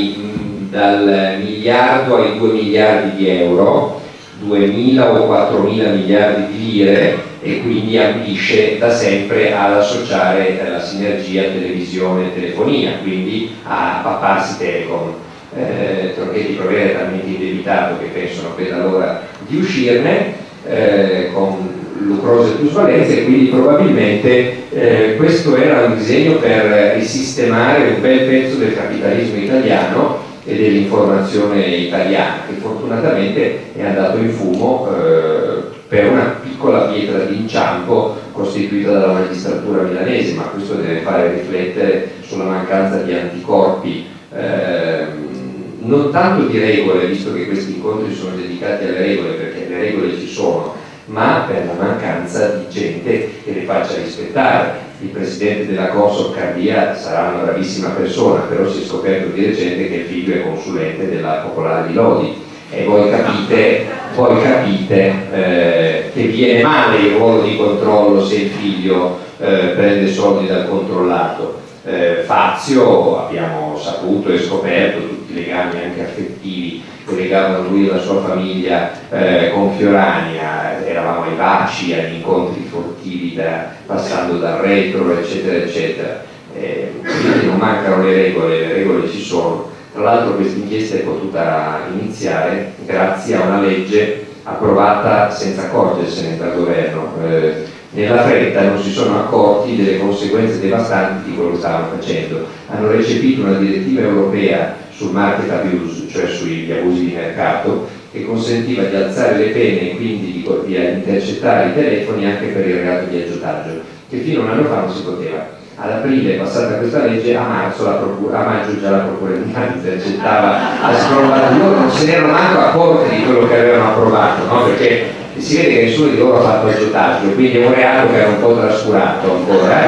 dal miliardo ai 2 miliardi di euro, 2.000 o 4.000 miliardi di lire, e quindi ambisce da sempre ad associare la sinergia televisione e telefonia, quindi a papparsi Telecom. Tronchetti Provera è talmente indebitato che penso non veda l'ora di uscirne con lucrose plusvalenze, e quindi probabilmente questo era un disegno per risistemare un bel pezzo del capitalismo italiano e dell'informazione italiana, che fortunatamente è andato in fumo per una piccola pietra d'inciampo costituita dalla magistratura milanese, ma questo deve fare riflettere sulla mancanza di anticorpi, non tanto di regole, visto che questi incontri sono dedicati alle regole, perché le regole ci sono, ma per la mancanza di gente che le faccia rispettare. Il presidente della Consob Cardia sarà una bravissima persona, però si è scoperto di recente che il figlio è consulente della Popolare di Lodi, e voi capite che viene male il ruolo di controllo se il figlio prende soldi dal controllato. Fazio, abbiamo saputo e scoperto tutti i legami anche affettivi che legavano lui e la sua famiglia con Fiorania, eravamo ai baci, agli incontri furtivi passando dal retro, eccetera eccetera. Quindi non mancano le regole ci sono. Tra l'altro questa inchiesta è potuta iniziare grazie a una legge approvata senza accorgersene dal governo. Nella fretta non si sono accorti delle conseguenze devastanti di quello che stavano facendo. Hanno recepito una direttiva europea sul market abuse, cioè sugli abusi di mercato, che consentiva di alzare le pene e quindi di intercettare i telefoni anche per il reato di aggiotaggio, che fino a un anno fa non si poteva. Ad aprile è passata questa legge, a maggio già la Procura di Milano intercettava a scrollare. Loro non se ne erano manco accorti di quello che avevano approvato, no? Perché si vede che nessuno di loro ha fatto aggiotaggio, quindi è un reato che era un po' trascurato ancora,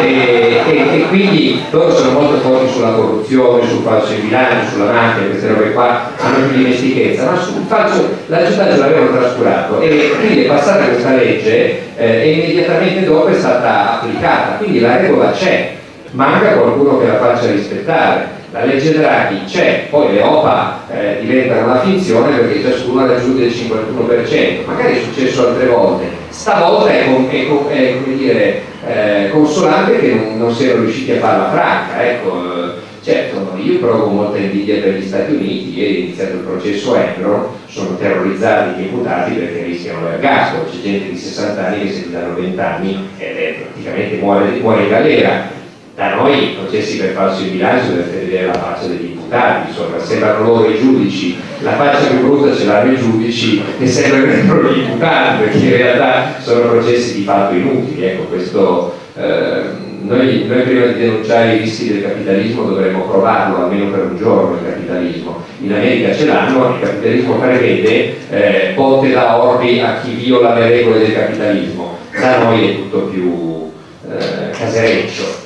e quindi loro sono molto forti sulla corruzione, sul falso in bilancio, sulla mafia, queste robe qua hanno più dimestichezza, ma sul falso l'aggiotaggio l'avevano trascurato, e quindi è passata questa legge e immediatamente dopo è stata applicata, quindi la regola c'è, manca qualcuno che la faccia rispettare. La legge Draghi c'è, poi le OPA diventano una finzione perché ciascuno ha raggiunto il 51%, magari è successo altre volte, stavolta è come dire, consolante che non siano riusciti a farla franca. Ecco, certo, io provo molta invidia per gli Stati Uniti, ieri è iniziato il processo Enron, sono terrorizzati gli imputati perché rischiano l'ergastolo, c'è gente di 60 anni che se gli danno 20 anni praticamente muore in galera. Da noi i processi per falso in bilancio dovete vedere la faccia degli imputati, insomma, sembrano loro i giudici, la faccia più brutta ce l'hanno i giudici e sembrano gli imputati, perché in realtà sono processi di fatto inutili. Ecco, questo, noi prima di denunciare i rischi del capitalismo dovremmo provarlo almeno per un giorno. Il capitalismo in America ce l'hanno, il capitalismo prevede botte da orbi a chi viola le regole del capitalismo, da noi è tutto più casereccio.